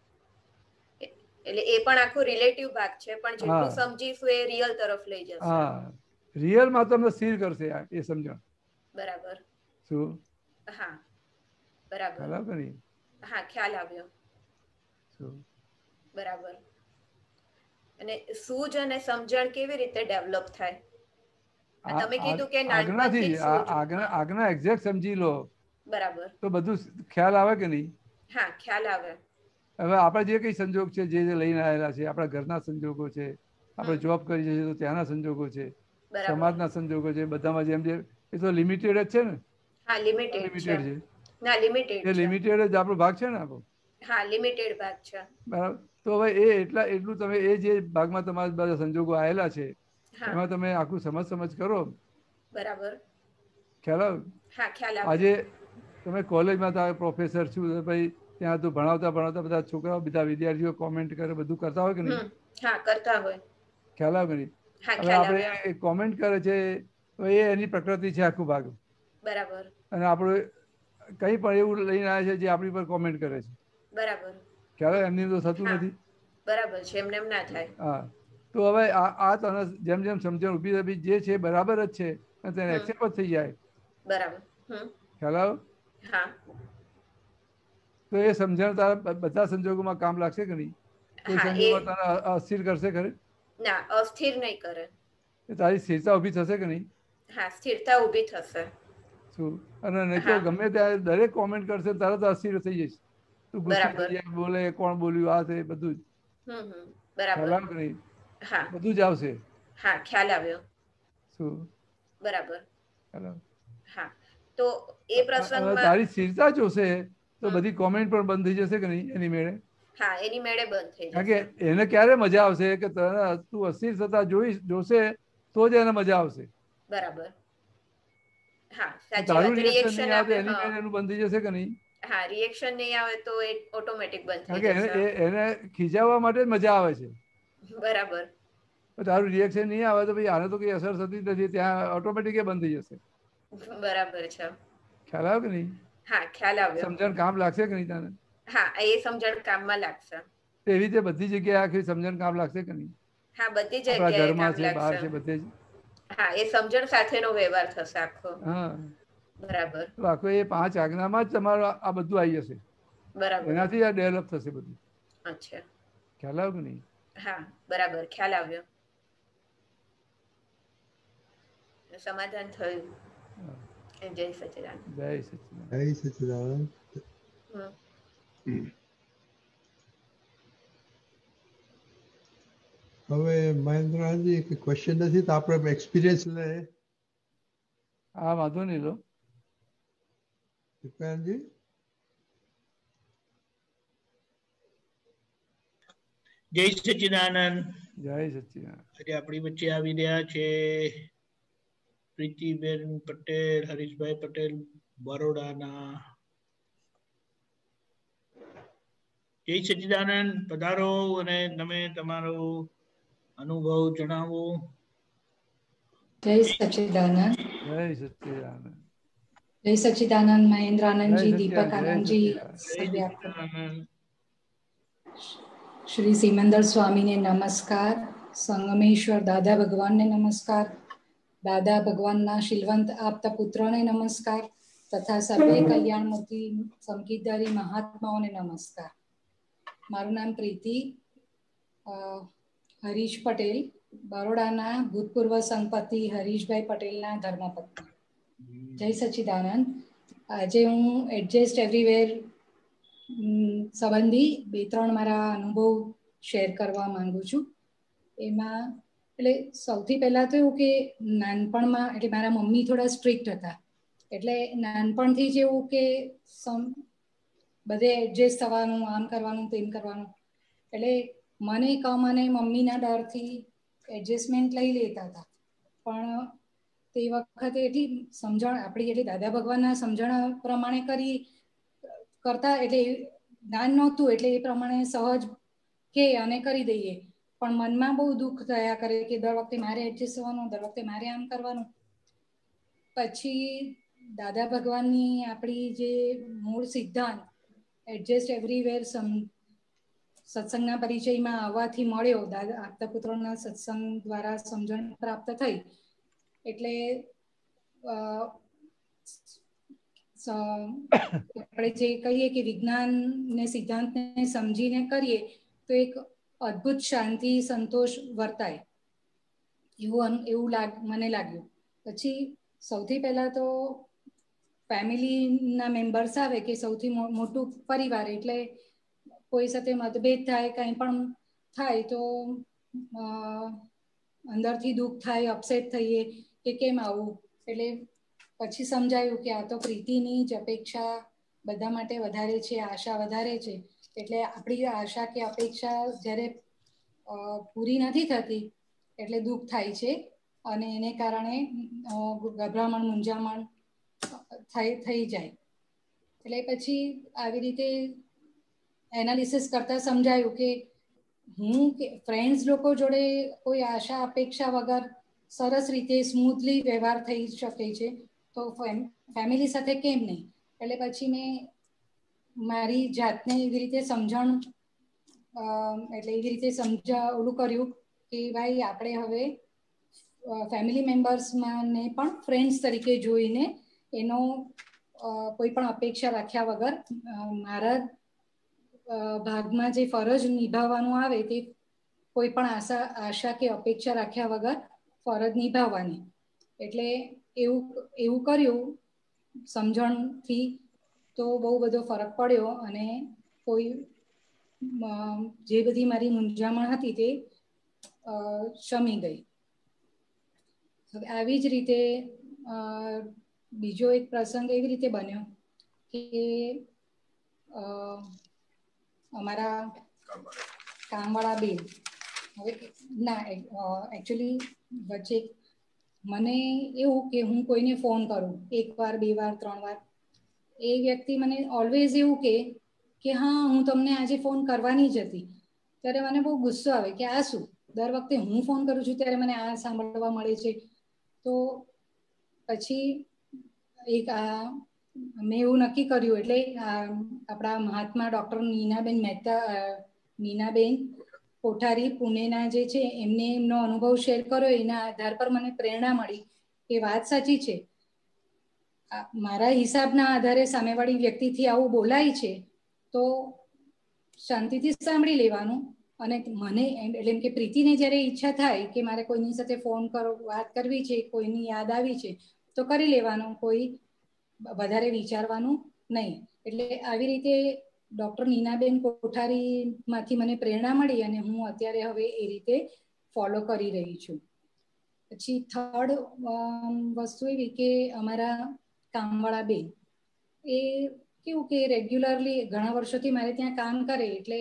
એ- એટલે એ પણ આખો રિલેટિવ ભાગ છે પણ જેટલું હા. સમજીશું એ રિયલ તરફ લઈ જશે. હા, રિયલમાં તમને સ્થિર કરશે આ એ સમજણ. બરાબર શું હા બરાબર ખ્યાલ આવ્યો કે નહીં? હા ખ્યાલ આવ્યો. શું બરાબર અને સૂઝ અને સમજણ કેવી રીતે ડેવલપ થાય? આ તમે કીધું કે નાનપણથી આજ્ઞાથી જ સૂઝ. આજ્ઞા આજ્ઞા એક્ઝેક્ટ સમજી લો બરાબર તો બધું ખ્યાલ આવે કે નહીં? હા ખ્યાલ આવે. હવે આપણે જે કઈ સંજોગ છે જે જે લઈને આવેલા છે, આપણા ઘરના સંજોગો છે, આપણે જોબ કરી છે તો ત્યાંના સંજોગો છે, બરાબર સમાજના સંજોગો છે, બધામાં જેમ જે એ તો લિમિટેડ જ છે ને. હા લિમિટેડ છે. લિમિટેડ છે ના લિમિટેડ એ છે. લિમિટેડ જ આપણો ભાગ છે ને આપણો. હા લિમિટેડ ભાગ છે. બરાબર. તો હવે એ એટલા એટલું તમે એ જે ભાગમાં તમારા બધા સંજોગો આવેલા છે હા એમાં તમે આખું સમજ સમજ કરો. બરાબર ખ્યાલ આવે? હા ખ્યાલ આવે. આજે તમે કોલેજમાં તો પ્રોફેસર છું ભાઈ ત્યાં તો ભણાવતા ભણાવતા બધા છોકરાઓ બધા વિદ્યાર્થીઓ કોમેન્ટ કરે બધું કરતા હોય કે નહીં? હમ હા કરતા હોય. ખ્યાલ આવે કે નહીં? હા હવે ખ્યાલ આવે. આપણે કોમેન્ટ કરે છે તો એ એની પ્રકૃતિ છે આખું ભાગ. બરાબર અને આપણે કંઈ પણ એવું લઈને આવે છે જે આપણી પર કોમેન્ટ કરે છે બરાબર. ખ્યાલ એમની તો થતું હા. નથી. બરાબર છે, એમને એમ ના થાય. હા, તો હવે આ આ તને જેમ જેમ સમજણ ઊભી થઈ જે છે બરાબર જ છે અને તેને હમ. એક્સેપ્ટ થઈ જાય. બરાબર. હમ. ખ્યાલ આવ્યો? હા. તો એ સમજણ તારા બધા સંજોગોમાં કામ લાગશે કે નહીં? કોઈ હા, એ સંજોગમાં તને અસ્થિર કરશે ખરી? ના, અસ્થિર નહીં કરે. એ તારી સ્થિરતા ઊભી થશે કે નહીં? હા, સ્થિરતા ઊભી થશે. શું? અને નહીં તો હા. ગમે ત્યારે દરેક કોમેન્ટ કરશે તરત અસ્થિર થઈ જઈશ. તું ગુસ્સે બરાબર. થઈ જાય, બોલે કોણ બોલ્યું આ છે બધું જ. હમ હમ ખ્યાલ બરાબર. આવ્યો કે નહીં? હા. બધું જ આવશે. હા, ખ્યાલ આવ્યો. શું? બરાબર. ખ્યાલ આવ્યો? હા, તો એ હવે પ્રસંગમાં તારી સ્થિરતા જોશે તો હમ. બધી કોમેન્ટ પણ બંધ થઈ જશે કે નહીં એની મેળે? હા, એની મેળે બંધ થઈ કારણ જશે. કે એને ક્યારે મજા આવશે કે તને તું અસ્થિર થતા જોઈ જોશે તો જ એને મજા આવશે. બરાબર. હા, સાચી તારું વાત. રિએક્શન રિએક્શન નહીં આવે આપે. એની હા મેળે એનું બંધ થઈ જશે કે નહીં? હા, રિએક્શન નહીં આવે તો એ ઓટોમેટિક બંધ કારણ થઈ કે એને જશે. એ- એને ખીજાવવા માટે જ મજા આવે છે. બરાબર. પણ તારું રિએક્શન નહીં આવે તો ભાઈ આને તો કઈ અસર થતી જ નથી, ત્યાં ઓટોમેટિક એ બંધ થઈ જશે. બરાબર છે. ખ્યાલ આવ્યો કે નહીં? હા, ખ્યાલ આવ્યો. સમજણ કામ લાગશે કે નહીં તને? હા, એ સમજણ કામમાં લાગશે. એવી રીતે બધી જગ્યાએ આખી સમજણ કામ લાગશે કે નહીં? હા, બધી આપણા જગ્યાએ ઘરમાં કામ છે, બહાર લાગશે. છે, બધે જ. હા, એ સમજણ સાથેનો વ્યવહાર થશે આખો. હા, બરાબર. તો આખો એ પાંચ આજ્ઞામાં જ તમારું આ બધું આવી જશે. બરાબર. એનાથી આ ડેવલપ થશે બધું. અચ્છા. ખ્યાલ આવ્યો કે નહીં? હા, બરાબર. ખ્યાલ આવ્યો. સમાધાન થયું. હા. જય સચિદાનંદ. જય સચિદાનંદ. જય સચિદાનંદ. હમ. હવે મહેન્દ્રજી કે ક્વેશ્ચન નથી તો આપણે એક્સપિરિયન્સ લે. હા, વાંધો નહીં લો. દીપાયનજી. જય સચિદાનંદ. જય સચિદાનંદ. આજે આપણી વચ્ચે આવી રહ્યા છે પ્રીતિબેન પટેલ, હરીશભાઈ પટેલ, બરોડાના. જય સચિદાનંદ. પધારો અને તમે તમારો અનુભવ જણાવો. જય સચિદાનંદ. જય સચિદાનંદ. જય સચિદાનંદ. મહેન્દ્ર આનંદજી, જય દીપક સચિદાનંદ. આનંદજી, જય સચિદાનંદ. શ્રી સિમંદર સ્વામીને નમસ્કાર. સંગમેશ્વર દાદા ભગવાનને નમસ્કાર. દાદા ભગવાનના શીલવંત આપતા પુત્રોને નમસ્કાર તથા સર્વે કલ્યાણમૂર્તિ સંકીર્તધારી મહાત્માઓને નમસ્કાર. મારું નામ પ્રીતિ હરીશ પટેલ, બરોડાના ભૂતપૂર્વ સંપત્તિ હરીશભાઈ પટેલના ધર્મપત્ની. જય સચિદાનંદ. આજે હું એડજસ્ટ એવરીવેર સંબંધી બે ત્રણ મારા અનુભવ શેર કરવા માંગુ છું. એમાં એટલે સૌથી પહેલાં તો એવું કે નાનપણમાં એટલે મારા મમ્મી થોડા સ્ટ્રિક્ટ હતા, એટલે નાનપણથી જ એવું કે સમ બધે એડજસ્ટ થવાનું, આમ કરવાનું, તેમ કરવાનું. એટલે મને કમ અને મમ્મીના ડરથી એડજસ્ટમેન્ટ લઈ લેતા હતા. પણ તે વખતે એટલી સમજણ આપણી એટલે દાદા ભગવાનના સમજણ પ્રમાણે કરી કરતા એટલે જ્ઞાન નહોતું એટલે એ પ્રમાણે સહજ કે અને કરી દઈએ. પણ મનમાં બહુ દુઃખ થયા કરે કે દર વખતે મારે એડજસ્ટ થવાનું, દર વખતે મારે આમ કરવાનું. પછી દાદા ભગવાનની આપણી જે મૂળ સિદ્ધાંત એડજસ્ટ એવરીવેર સમ સત્સંગના પરિચયમાં આવવાથી મળ્યો, દાદા આપતા પુત્રોના સત્સંગ દ્વારા સમજણ પ્રાપ્ત થઈ. એટલે આપણે જે કહીએ કે વિજ્ઞાન ને સિદ્ધાંતને સમજીને કરીએ તો એક અદ્ભુત શાંતિ સંતોષ વર્તાય એવું એવું લાગ મને લાગ્યું. પછી સૌથી પહેલા તો ફેમિલીના મેમ્બર્સ આવે કે સૌથી મોટું પરિવાર એટલે કોઈ સાથે મતભેદ થાય, કંઈ પણ થાય તો અંદરથી દુઃખ થાય, અપસેટ થઈએ કે કેમ આવું. એટલે પછી સમજાયું કે આ તો પ્રીતિની જ અપેક્ષા બધા માટે વધારે છે, આશા વધારે છે. એટલે આપણી આશા કે અપેક્ષા જ્યારે પૂરી નથી થતી એટલે દુઃખ થાય છે અને એને કારણે ગભરામણ, મૂંઝામણ થઈ થઈ જાય. એટલે પછી આવી રીતે એનાલિસિસ કરતાં સમજાયું કે હું કે ફ્રેન્ડ્સ લોકો જોડે કોઈ આશા અપેક્ષા વગર સરસ રીતે સ્મૂથલી વ્યવહાર થઈ શકે છે, તો ફેમિલી સાથે કેમ નહીં. એટલે પછી મેં મારી જાતને એવી રીતે સમજણ એટલે એવી રીતે સમજા ઓલું કર્યું કે ભાઈ આપણે હવે ફેમિલી મેમ્બર્સમાં ને પણ ફ્રેન્ડ્સ તરીકે જોઈને એનો કોઈ પણ અપેક્ષા રાખ્યા વગર મારા ભાગમાં જે ફરજ નિભાવવાનું આવે તે કોઈ પણ આશા આશા કે અપેક્ષા રાખ્યા વગર ફરજ નિભાવવાની. એટલે એવું એવું કર્યું સમજણથી તો બહુ બધો ફરક પડ્યો અને કોઈ જે બધી મારી મૂંઝામણ હતી તે શમી ગઈ. આવી જ રીતે બીજો એક પ્રસંગ એવી રીતે બન્યો કે અમારા કામવાળા બેન હવે ના એકચ્યુઅલી વચ્ચે મને એવું કે હું કોઈને ફોન કરું એક વાર બે વાર ત્રણ વાર એ વ્યક્તિ મને ઓલવેઝ એવું કે કે હા હું તમને આજે ફોન કરવાની જ હતી. ત્યારે મને બહુ ગુસ્સો આવે કે આ શું દર વખતે હું ફોન કરું છું ત્યારે મને આ સાંભળવા મળે છે. તો પછી એક આ મેં એવું નક્કી કર્યું એટલે આપણા મહાત્મા ડૉક્ટર નીનાબેન મહેતા નીનાબેન કોઠારી પુણેના જે છે એમને એમનો અનુભવ શેર કર્યો. એના આધાર પર મને પ્રેરણા મળી કે વાત સાચી છે. મારા હિસાબના આધારે સામેવાળી વ્યક્તિથી આવું બોલાય છે તો શાંતિથી સાંભળી લેવાનું. અને મને એટલે એમ કે પ્રીતિને જ્યારે ઈચ્છા થાય કે મારે કોઈની સાથે ફોન કરો વાત કરવી છે કોઈની યાદ આવી છે તો કરી લેવાનું કોઈ વધારે વિચારવાનું નહીં. એટલે આવી રીતે ડૉક્ટર નીનાબેન કોઠારીમાંથી મને પ્રેરણા મળી અને હું અત્યારે હવે એ રીતે ફોલો કરી રહી છું. પછી થર્ડ વસ્તુ એવી કે અમારા કામવાળા બેન એ કેવું કે રેગ્યુલરલી ઘણા વર્ષોથી મારે ત્યાં કામ કરે એટલે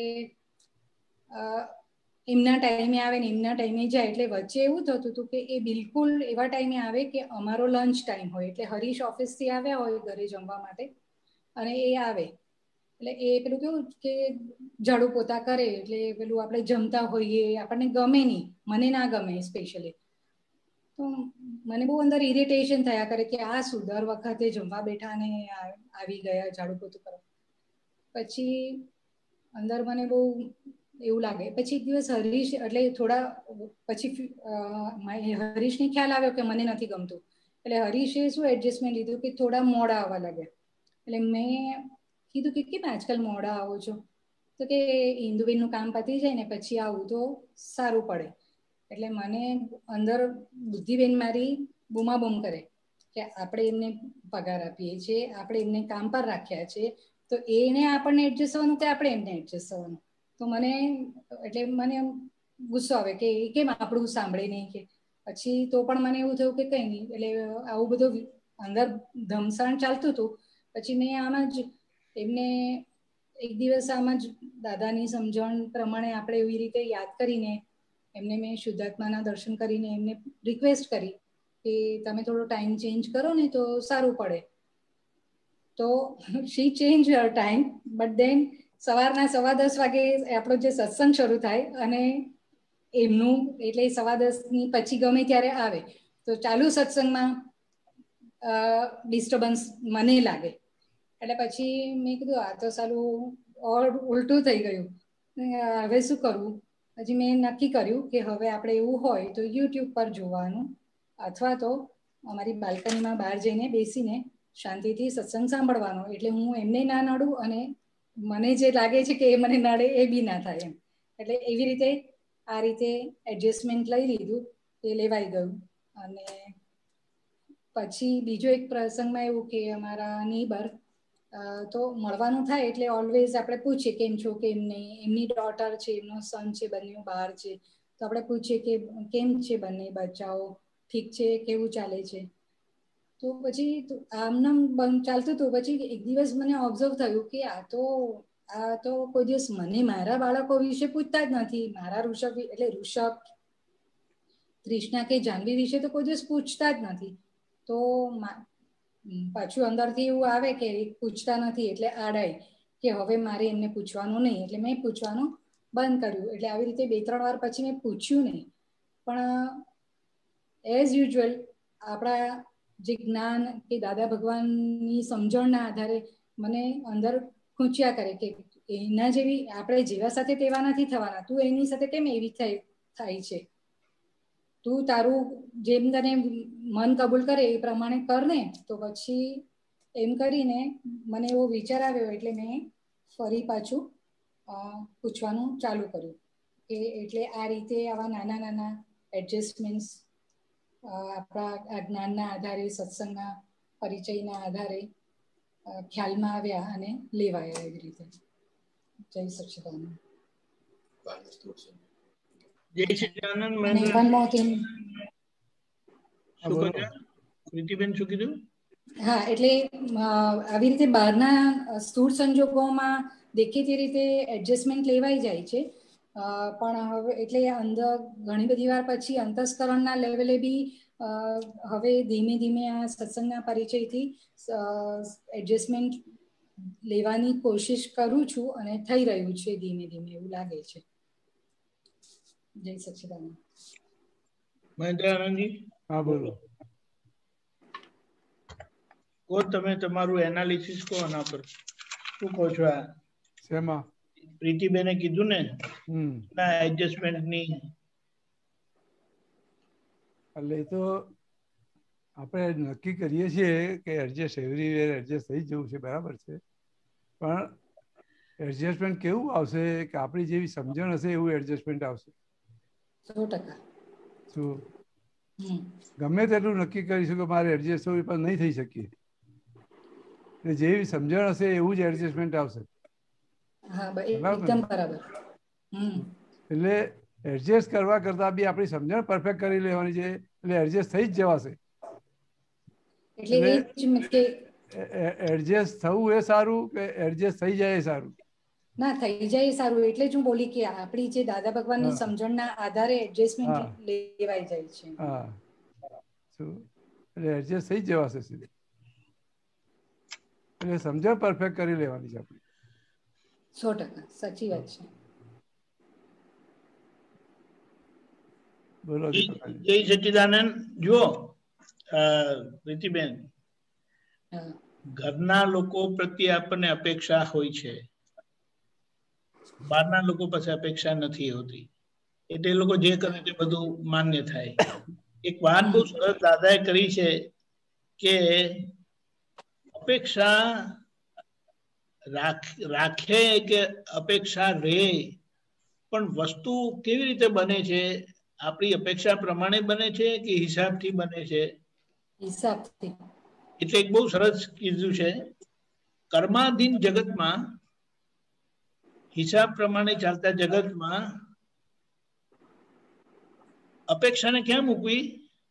એમના ટાઈમે આવે ને એમના ટાઈમે જાય. એટલે વચ્ચે એવું થતું હતું કે એ બિલકુલ એવા ટાઈમે આવે કે અમારો લંચ ટાઈમ હોય એટલે હરીશ ઓફિસથી આવ્યા હોય ઘરે જમવા માટે અને એ આવે એટલે એ પેલું કેવું કે ઝાડુ પોતા કરે એટલે પેલું આપણે જમતા હોઈએ આપણને ગમે નહીં. મને ના ગમે સ્પેશિયલી. તો મને બહુ અંદર ઇરિટેશન થયા કરે કે આ શું દર વખતે જમવા બેઠા ને આવી ગયા ઝાડુ પોતું કરવા. પછી અંદર મને બહુ એવું લાગે. પછી એક દિવસ હરીશ એટલે થોડા પછી હરીશને ખ્યાલ આવ્યો કે મને નથી ગમતું એટલે હરીશે શું એડજસ્ટમેન્ટ લીધું કે થોડા મોડા આવવા લાગ્યા. એટલે મેં કીધું કે કેમ આજકાલ મોડા આવો છો તો કે ઇન્દુબેનનું કામ પતી જાય ને પછી આવું તો સારું પડે. એટલે મને અંદર બુદ્ધિબેન મારી બૂમાબૂમ કરે કે આપણે એમને પગાર આપીએ છીએ આપણે એમને કામ પર રાખ્યા છે તો એને આપણને એડજસ્ટ થવાનું કે આપણે એમને એડજસ્ટ થવાનું. તો મને એટલે મને ગુસ્સો આવે કે કેમ આપણું સાંભળે નહીં કે પછી તો પણ મને એવું થયું કે કંઈ નહીં. એટલે આવું બધું અંદર ધમસાણ ચાલતું હતું. પછી મેં આમ જ એમને એક દિવસ આમ જ દાદાની સમજણ પ્રમાણે આપણે એવી રીતે યાદ કરીને એમને મેં શુદ્ધાત્માના દર્શન કરીને એમને રિક્વેસ્ટ કરી કે તમે થોડો ટાઈમ ચેન્જ કરો ને તો સારું પડે. તો she change her time but then સવારના સવા દસ વાગે આપણો જે સત્સંગ શરૂ થાય અને એમનું એટલે સવા દસની પછી ગમે ત્યારે આવે તો ચાલુ સત્સંગમાં ડિસ્ટર્બન્સ મને લાગે. એટલે પછી મેં કીધું આ તો સારું ઉલટું થઈ ગયું. હવે શું કરવું? પછી મેં નક્કી કર્યું કે હવે આપણે એવું હોય તો યુટ્યુબ પર જોવાનું અથવા તો અમારી બાલ્કનીમાં બહાર જઈને બેસીને શાંતિથી સત્સંગ સાંભળવાનો. એટલે હું એમને ના નડું અને મને જે લાગે છે કે એ મને નડે એ બી ના થાય એમ. એટલે એવી રીતે આ રીતે એડજસ્ટમેન્ટ લઈ લીધું એ લેવાઈ ગયું. અને પછી બીજો એક પ્રસંગમાં એવું કે અમારા નેબર તો મળવાનું થાય એટલે ઓલવેઝ આપણે પૂછીએ કેમ છો કેમ નહીં. એમની ડોટર છે એમનો સન છે બંને બહાર છે તો આપણે પૂછીએ કે કેમ છે બંને બચ્ચાઓ ઠીક છે કેવું ચાલે છે. તો પછી આમનામ ચાલતું હતું. પછી એક દિવસ મને ઓબ્ઝર્વ થયું કે આ તો આ તો કોઈ દિવસ મને મારા બાળકો વિશે પૂછતા જ નથી. મારા ઋષભ એટલે ઋષભ ત્રિષ્ણા કે જાનવી વિશે તો કોઈ દિવસ પૂછતા જ નથી. તો પાછું અંદરથી એવું આવે કે પૂછતા નથી એટલે આડાય કે હવે મારે એમને પૂછવાનું નહીં. એટલે મેં પૂછવાનું બંધ કર્યું. એટલે આવી રીતે બે ત્રણ વાર પછી મેં પૂછ્યું નહીં. પણ એઝ યુઝ્યુઅલ આપણા જે જ્ઞાન કે દાદા ભગવાનની સમજણના આધારે મને અંદર ખૂંચ્યા કરે કે એના જેવી આપણે જેવા સાથે તેવા નથી થવાના, તું એની સાથે કેમ એવી થાય છે, તું તારું જેમ તને મન કબૂલ કરે એ પ્રમાણે કર ને. તો પછી એમ કરીને મને એવો વિચાર આવ્યો એટલે મેં ફરી પાછું પૂછવાનું ચાલુ કર્યું કે એટલે આ રીતે આવા નાના નાના એડજસ્ટમેન્ટ્સ આપણા આ જ્ઞાનના આધારે, સત્સંગના પરિચયના આધારે ખ્યાલમાં આવ્યા અને લેવાયા એવી રીતે. જય સચ્ચિદાનંદ. જય સચ્ચિદાનંદ. અને વન મોર થિંગ. પ્રીતિબેન શું કીધું? હા, એટલે આવી રીતે બહારના સ્થૂળ સંજોગોમાં દેખીતી રીતે એડજસ્ટમેન્ટ લેવાઈ જાય છે, પણ હવે એટલે અંદર ઘણી બધી વાર પછી અંતસ્કરણના લેવલે બી હવે ધીમે ધીમે આ સત્સંગના પરિચયથી એડજસ્ટમેન્ટ લેવાની કોશિશ કરું છું અને થઈ રહ્યું છે ધીમે ધીમે, એવું લાગે છે. જય સચ્ચિદાનંદ. મહેન્દ્રાનંદજી. હા બોલો. કો તમે તમારું એનાલિસિસ કહો આના પર. શું કહો છો? આ શેમાં? પ્રીતિબેને કીધું ને હમ એડજસ્ટમેન્ટ ની. એટલે એ તો આપણે નક્કી કરીએ છીએ કે એડજસ્ટ એવરીવેર એડજસ્ટ થઈ જવું છે, બરાબર છે, પણ એડજસ્ટમેન્ટ કેવું આવશે કે આપણી જેવી સમજણ હશે એવું એડજસ્ટમેન્ટ આવશે. સો ટકા. શું ગમે તેટલું નક્કી કરીશું કે મારે એડજસ્ટ થવું પણ નહીં થઈ શકીએ, એટલે જેવી સમજણ હશે એવું જ એડજસ્ટમેન્ટ આવશે. એટલે એડજસ્ટ કરવા કરતા બી આપણી સમજણ પરફેક્ટ કરી લેવાની છે, એટલે એડજસ્ટ થઈ જ જવાશે. એટલે એડજસ્ટ થવું એ સારું કે એડજસ્ટ થઈ જાય એ સારું? ના, થઈ જાય સારું. એટલે જ હું બોલી કે આપણી જે દાદા ભગવાનની સમજણના આધારે એડજસ્ટમેન્ટ લેવાઈ જાય છે. હા, શું એટલે એડજસ્ટ થઈ જવાશે સીધું. એટલે સમજણ પરફેક્ટ કરી લેવાની છે આપણી. સો ટકા સાચી વાત છે. બોલો. જય સચ્ચિદાનંદ. જુઓ પ્રીતિબેન, ઘરના લોકો પ્રત્યે આપણને અપેક્ષા હોય છે, બહારના લોકો પાસે અપેક્ષા નથી હોતી, એટલે એ લોકો જે કરે તે બધું માન્ય થાય. એક વાત બહુ સરસ દાદાએ કરી છે કે અપેક્ષા રાખે કે અપેક્ષા રહે, પણ વસ્તુ કેવી રીતે બને છે? આપણી અપેક્ષા પ્રમાણે બને છે કે હિસાબથી બને છે? હિસાબથી. એટલે એક બહુ સરસ કીધું છે, કર્માધીન જગતમાં, હિસાબ પ્રમાણે ચાલતા જગતમાં અપેક્ષાને ક્યાં મૂકવી?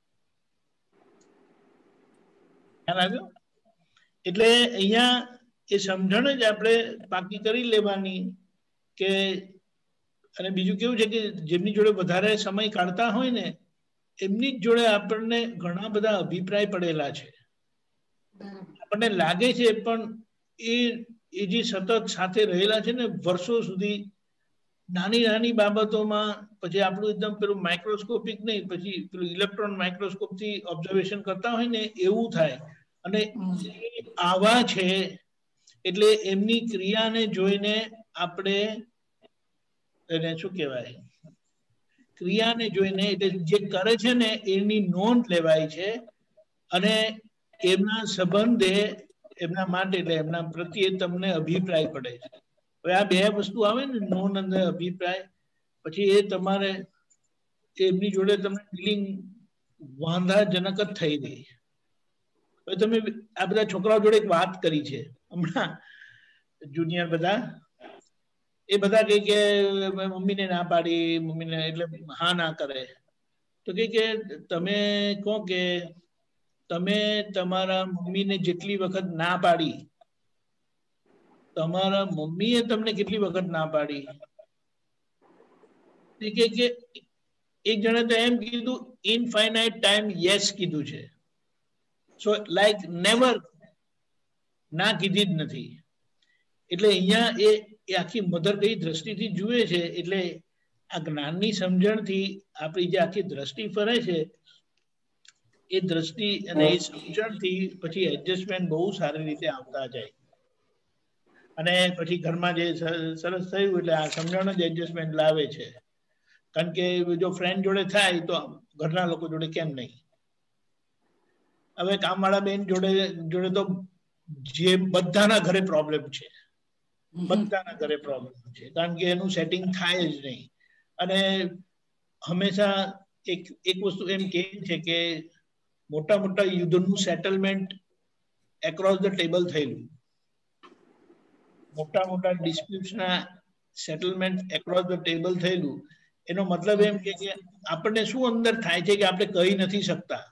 એટલે અહીંયા એ સમજણ જ આપણે પાકી કરી લેવાની કે, અને બીજું કેવું છે કે જેમની જોડે વધારે સમય કાઢતા હોય ને એમની જ જોડે આપણને ઘણા બધા અભિપ્રાય પડેલા છે. આપણને લાગે છે પણ એ એ જે સતત સાથે રહેલા છે ને વર્ષો સુધી, નાની નાની બાબતોમાં, પછી આપણું એકદમ પેલું માઇક્રોસ્કોપિક નહીં, પછી પેલું ઇલેક્ટ્રોન માઇક્રોસ્કોપ થી ઓબ્ઝર્વેશન કરતા હોય ને એવું થાય. અને આવા છે એટલે એમની ક્રિયાને જોઈને આપણે એને શું કહેવાય, ક્રિયાને જોઈને એટલે જે કરે છે ને એની નોંધ લેવાય છે, અને એમના સંબંધે એમના માટે એટલે એમના પ્રત્યે તમને અભિપ્રાય પડે છે. હવે આ બે વસ્તુ આવે ને, નોંધ અને અભિપ્રાય, પછી એ તમારે એમની જોડે તમને ડીલિંગ વાંધાજનક જ થઈ ગઈ. હવે તમે આ બધા છોકરાઓ જોડે એક વાત કરી છે હમણાં, જુનિયર બધા, એ બધા કહે કે મમ્મીને ના પાડી, મમ્મીને એટલે હા ના કરે, તો કે કે તમે કહો કે તમે તમારા મમ્મીને જેટલી વખત ના પાડી, તમારા મમ્મીએ તમને કેટલી વખત ના પાડી? કે એક જણે તો એમ કીધું ઇનફાઇનાઇટ ટાઈમ યસ કીધું છે. સો લાઈક નેવર ના કીધી જ નથી. એટલે અહીંયા એ આખી મધર કઈ દ્રષ્ટિથી જુએ છે, એટલે આ જ્ઞાનની સમજણથી આપણી જે આખી દ્રષ્ટિ ફરે છે એ દ્રષ્ટિ અને એ સમજણથી પછી એડજસ્ટમેન્ટ બહુ સારી રીતે આવતા જાય. અને પછી ઘરમાં જે સરસ થયું એટલે આ સમજણ જ એડજસ્ટમેન્ટ લાવે છે. કારણ કે જો ફ્રેન્ડ જોડે થાય તો ઘરના લોકો જોડે કેમ નહીં. હવે કામવાળા બેન જોડે જોડે તો જે બધાના ઘરે પ્રોબ્લેમ છે, બધાના ઘરે પ્રોબ્લેમ છે, કારણ કે એનું સેટિંગ થાય જ નહીં. અને હંમેશા એક એક વસ્તુ એમ કહે છે કે મોટા મોટા યુદ્ધનું સેટલમેન્ટ એક્રોસ ધ ટેબલ થયેલું, મોટા મોટા ડિસ્પ્યુટ્સના સેટલમેન્ટ એક્રોસ ધ ટેબલ થયેલું. એનો મતલબ એમ કે આપણને શું અંદર થાય છે કે આપણે કહી નથી શકતા.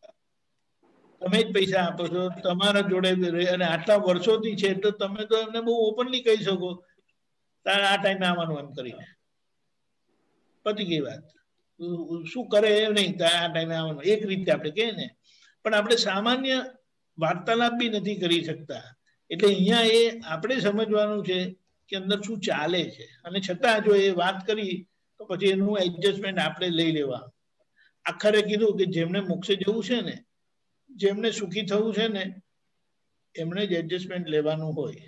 તમે જ પૈસા આપો છો, તમારા જોડે અને આટલા વર્ષોથી છે તો તમે તો એમને બહુ ઓપનલી કહી શકો તારે આ ટાઈમે આવવાનું એમ કરીને, પતી ગઈ વાત. શું કરે એ નહીં, આ ટાઈમે આવવાનું એક રીતે આપણે કહીએ ને, પણ આપણે સામાન્ય વાર્તાલાપ બી નથી કરી શકતા. એટલે અહીંયા એ આપણે સમજવાનું છે કે અંદર શું ચાલે છે, અને છતાં જો એ વાત કરી તો પછી એનું એડજસ્ટમેન્ટ આપણે લઈ લેવા. આખરે કીધું કે જેમને મોક્ષે જવું છે ને, જેમને સુખી થવું છે ને, એમને જ એડજસ્ટમેન્ટ લેવાનું હોય,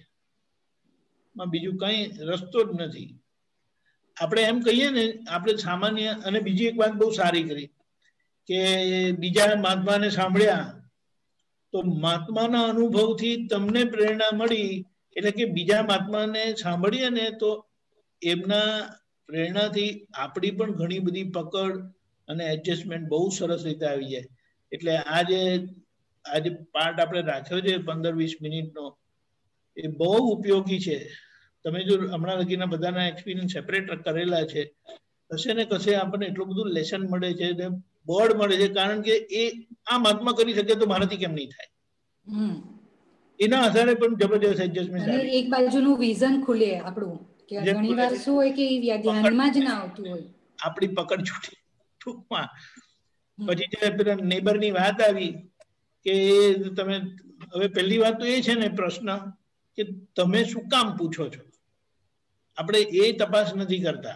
બીજું કઈ રસ્તો જ નથી. આપણે એમ કહીએ ને, આપણે સામાન્ય. અને બીજી એક વાત બહુ સારી કરી કે બીજા મહાત્માને સાંભળ્યા તો મહાત્માના અનુભવથી તમને પ્રેરણા મળી. એટલે કે બીજા મહાત્માને સાંભળીએ ને તો એમના પ્રેરણાથી આપણી પણ ઘણી બધી પકડ અને એડજસ્ટમેન્ટ બહુ સરસ રીતે આવી જાય. એટલે આજે આજે પાર્ટ આપણે રાખ્યો છે પંદર વીસ મિનિટનો, એ બહુ ઉપયોગી છે. તમે જો હમણાં લગીના બધાના એક્સપિરિયન્સ સેપરેટ કરેલા છે, કશે ને કશે આપણને એટલું બધું લેસન મળે છે, બળ મળે છે. કારણ કે એ આ મહાત્મા કરી શકે તો મારાથી કેમ નહીં થાય, એના આધારે પણ જબરજસ્ત એડજસ્ટમેન્ટ આવે. એક બાજુનું વિઝન ખુલે આપણું, કે ઘણીવાર શું હોય કે ધ્યાનમાં જ ના આવતું હોય, આપણી પકડ છૂટી. ટૂંકમાં પછી જે પેલા નેબરની વાત આવી કે તમે, હવે પહેલી વાત તો એ છે ને પ્રશ્ન કે તમે શું કામ પૂછો છો, આપણે એ તપાસ નથી કરતા.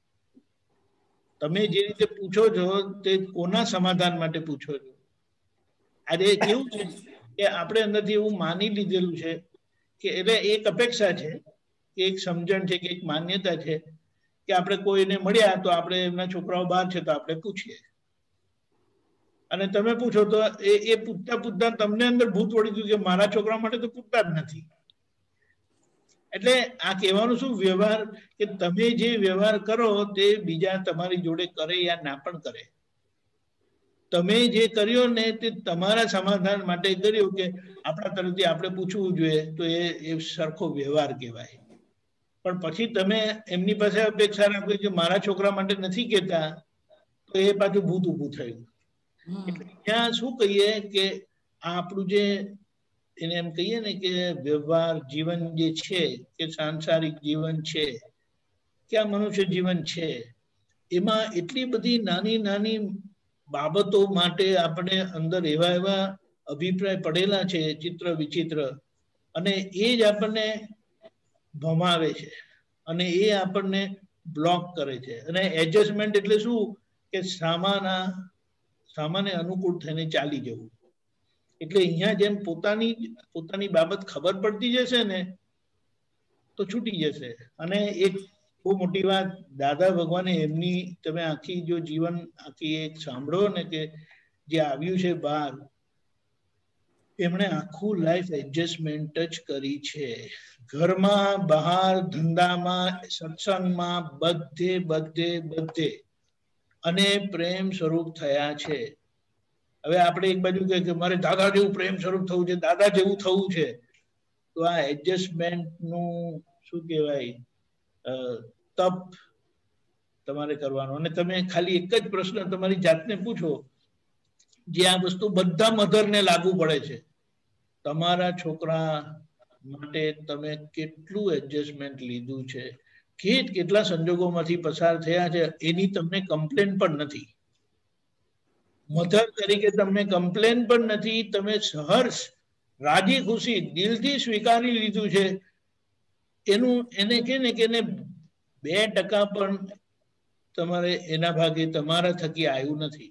તમે જે રીતે પૂછો છો તે કોના સમાધાન માટે પૂછો છો. આજે કેવું છે કે આપણે અંદરથી એવું માની લીધેલું છે કે એટલે એક અપેક્ષા છે કે એક સમજણ છે કે એક માન્યતા છે કે આપણે કોઈને મળ્યા તો આપણે એમના છોકરાઓ બહાર છે તો આપણે પૂછીએ. અને તમે પૂછો તો એ એ પૂછતા પૂછતા તમને અંદર ભૂત વળી ગયું કે મારા છોકરા માટે તો પૂછતા જ નથી. એટલે આ કહેવાનું શું, વ્યવહાર કે તમે જે વ્યવહાર કરો તે બીજા તમારી જોડે કરે યા ના પણ કરે, તમે જે કર્યો ને તે તમારા સમાધાન માટે કર્યું કે આપણા તરફથી આપણે પૂછવું જોઈએ, તો એ એ સરખો વ્યવહાર કહેવાય. પણ પછી તમે એમની પાસે અપેક્ષા રાખો કે મારા છોકરા માટે નથી કહેતા, તો એ પાછું ભૂત ઊભું થયું. એટલે ત્યાં શું કહીએ કે આ આપણું જે એને એમ કહીએ ને કે વ્યવહાર જીવન જે છે કે સાંસારિક જીવન છે કે આ મનુષ્ય જીવન છે, એમાં એટલી બધી નાની નાની બાબતો માટે આપણે અંદર એવા એવા અભિપ્રાય પડેલા છે ચિત્ર વિચિત્ર, અને એ જ આપણને ભમાવે છે અને એ આપણને બ્લોક કરે છે. અને એડજસ્ટમેન્ટ એટલે શું કે સામાના સામાન્ય અનુકૂળ થઈને ચાલી જવું. એટલે અહીંયા જેમ પોતાની પોતાની બાબત ખબર પડતી જશે ને તો છૂટી જશે. અને એક બહુ મોટી વાત દાદા ભગવાને એમની તમે આખી જો જીવન આખી એક સાંભળો ને કે જે આવ્યું છે બહાર, એમણે આખું લાઈફ એડજસ્ટમેન્ટ જ કરી છે. ઘરમાં, બહાર, ધંધામાં, સત્સંગમાં, બધે બધે બધે અને પ્રેમ સ્વરૂપ થયા છે. હવે આપણે એક બાજુ કહે કે મારે દાદા જેવું પ્રેમ સ્વરૂપ થવું છે, દાદા જેવું થવું છે, તો આ એડજસ્ટમેન્ટ નું શું કહેવાય તપ તમારે કરવાનો. અને તમે ખાલી એક જ પ્રશ્ન તમારી જાતને પૂછો, જે આ વસ્તુ બધા મધરને લાગુ પડે છે, તમારા છોકરા માટે તમે કેટલું એડજસ્ટમેન્ટ લીધું છે, કેટ કેટલા સંજોગોમાંથી પસાર થયા છે, એની તમને કમ્પ્લેન પણ નથી. મધર તરીકે તમને કમ્પ્લેન પણ નથી, તમે સહર્ષ રાજી ખુશી દિલથી સ્વીકારી લીધું છે. એનું એને કે ને કે બે ટકા પણ તમારે એના ભાગે તમારા થકી આવ્યું નથી.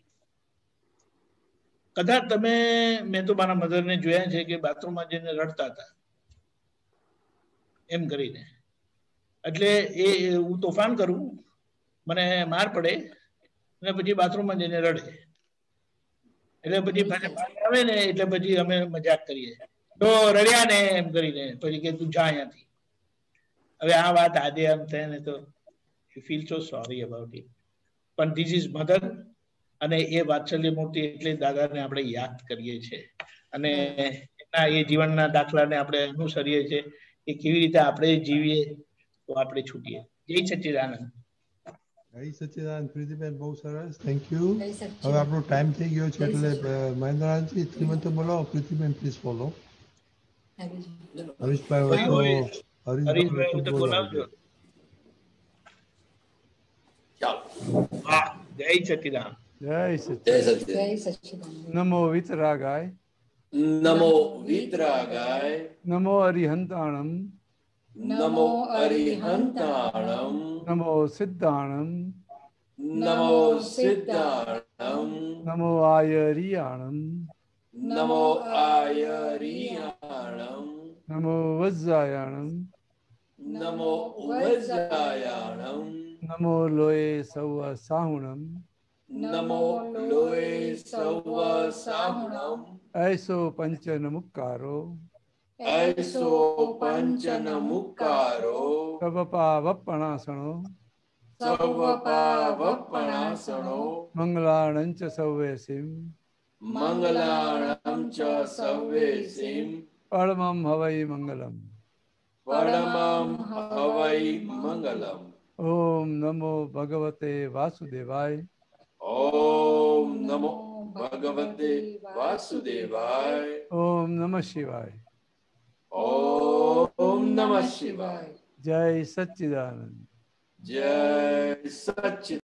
કદાચ તમે, મેં તો મારા મધરને જોયા છે કે બાથરૂમમાં જઈને રડતા હતા, એમ કરીને. એટલે એ હું તોફાન કરું, મને માર પડે અને પછી બાથરૂમમાં જઈને રડે. એટલે પછી પાછા આવે ને એટલે પછી અમે મજાક કરીએ, તો રડ્યા ને એમ કરીને પછી કે તું જા અહીંયાથી. હવે આ વાત આજે એમ થાય ને તો you feel so sorry about it. પણ ધીસ ઇઝ મધર, અને એ વાત્સલ્ય મૂર્તિ એટલે દાદાને આપણે યાદ કરીએ છીએ અને એના એ જીવનના દાખલાને આપણે અનુસરીએ છીએ કે કેવી રીતે આપણે જીવીએ તો આપણે છૂટીએ. જય સચ્ચિદાનંદ. જય સચ્ચિદાનંદ. પ્રીતિબેન બહુ સરસ, થેન્ક યુ. હવે આપણો ટાઈમ થઈ ગયો છે એટલે મહેન્દ્રનાથજી શ્રીમંત બોલો. પ્રીતિબેન પ્લીઝ બોલો. હરીશભાઈ હોય તો હરીશભાઈ તો બોલાવજો. જય સચ્ચિદાનંદ. જય સચ્ચિદાનંદ. નમો વિતરાગાય. નમો વિતરાગાય. નમો અરિહંતાણમ. નમો અરિહંતાણમ. નમો સિદ્ધાણમ. નમો સિદ્ધાણમ. નમો આયરિયાણમ. નમો આયરિયાણમ. નમો વજ્જાયાણમ. નમો વજ્જાયાણમ. નમો લોય સૌ સાહુણમ. નમો લોય સૌ સાહુણમ. ऐसो पंचन मुक्कारो. ऐसो पंचन मुक्कारो. सवपा वप्पणासणो. सवपा वप्पणासणो. मंगलाणं च सव्यसिं. मंगलाणं च सव्यसिं. परमं हवै मंगलम्. परमं हवै मंगलम्. ओम नमो भगवते वासुदेवाय. ओम नमो भगवते वासुदेवाय. ओम नमः शिवाय. ओम नमः शिवाय. जय सच्चिदानंद. जय सच्चिदानंद.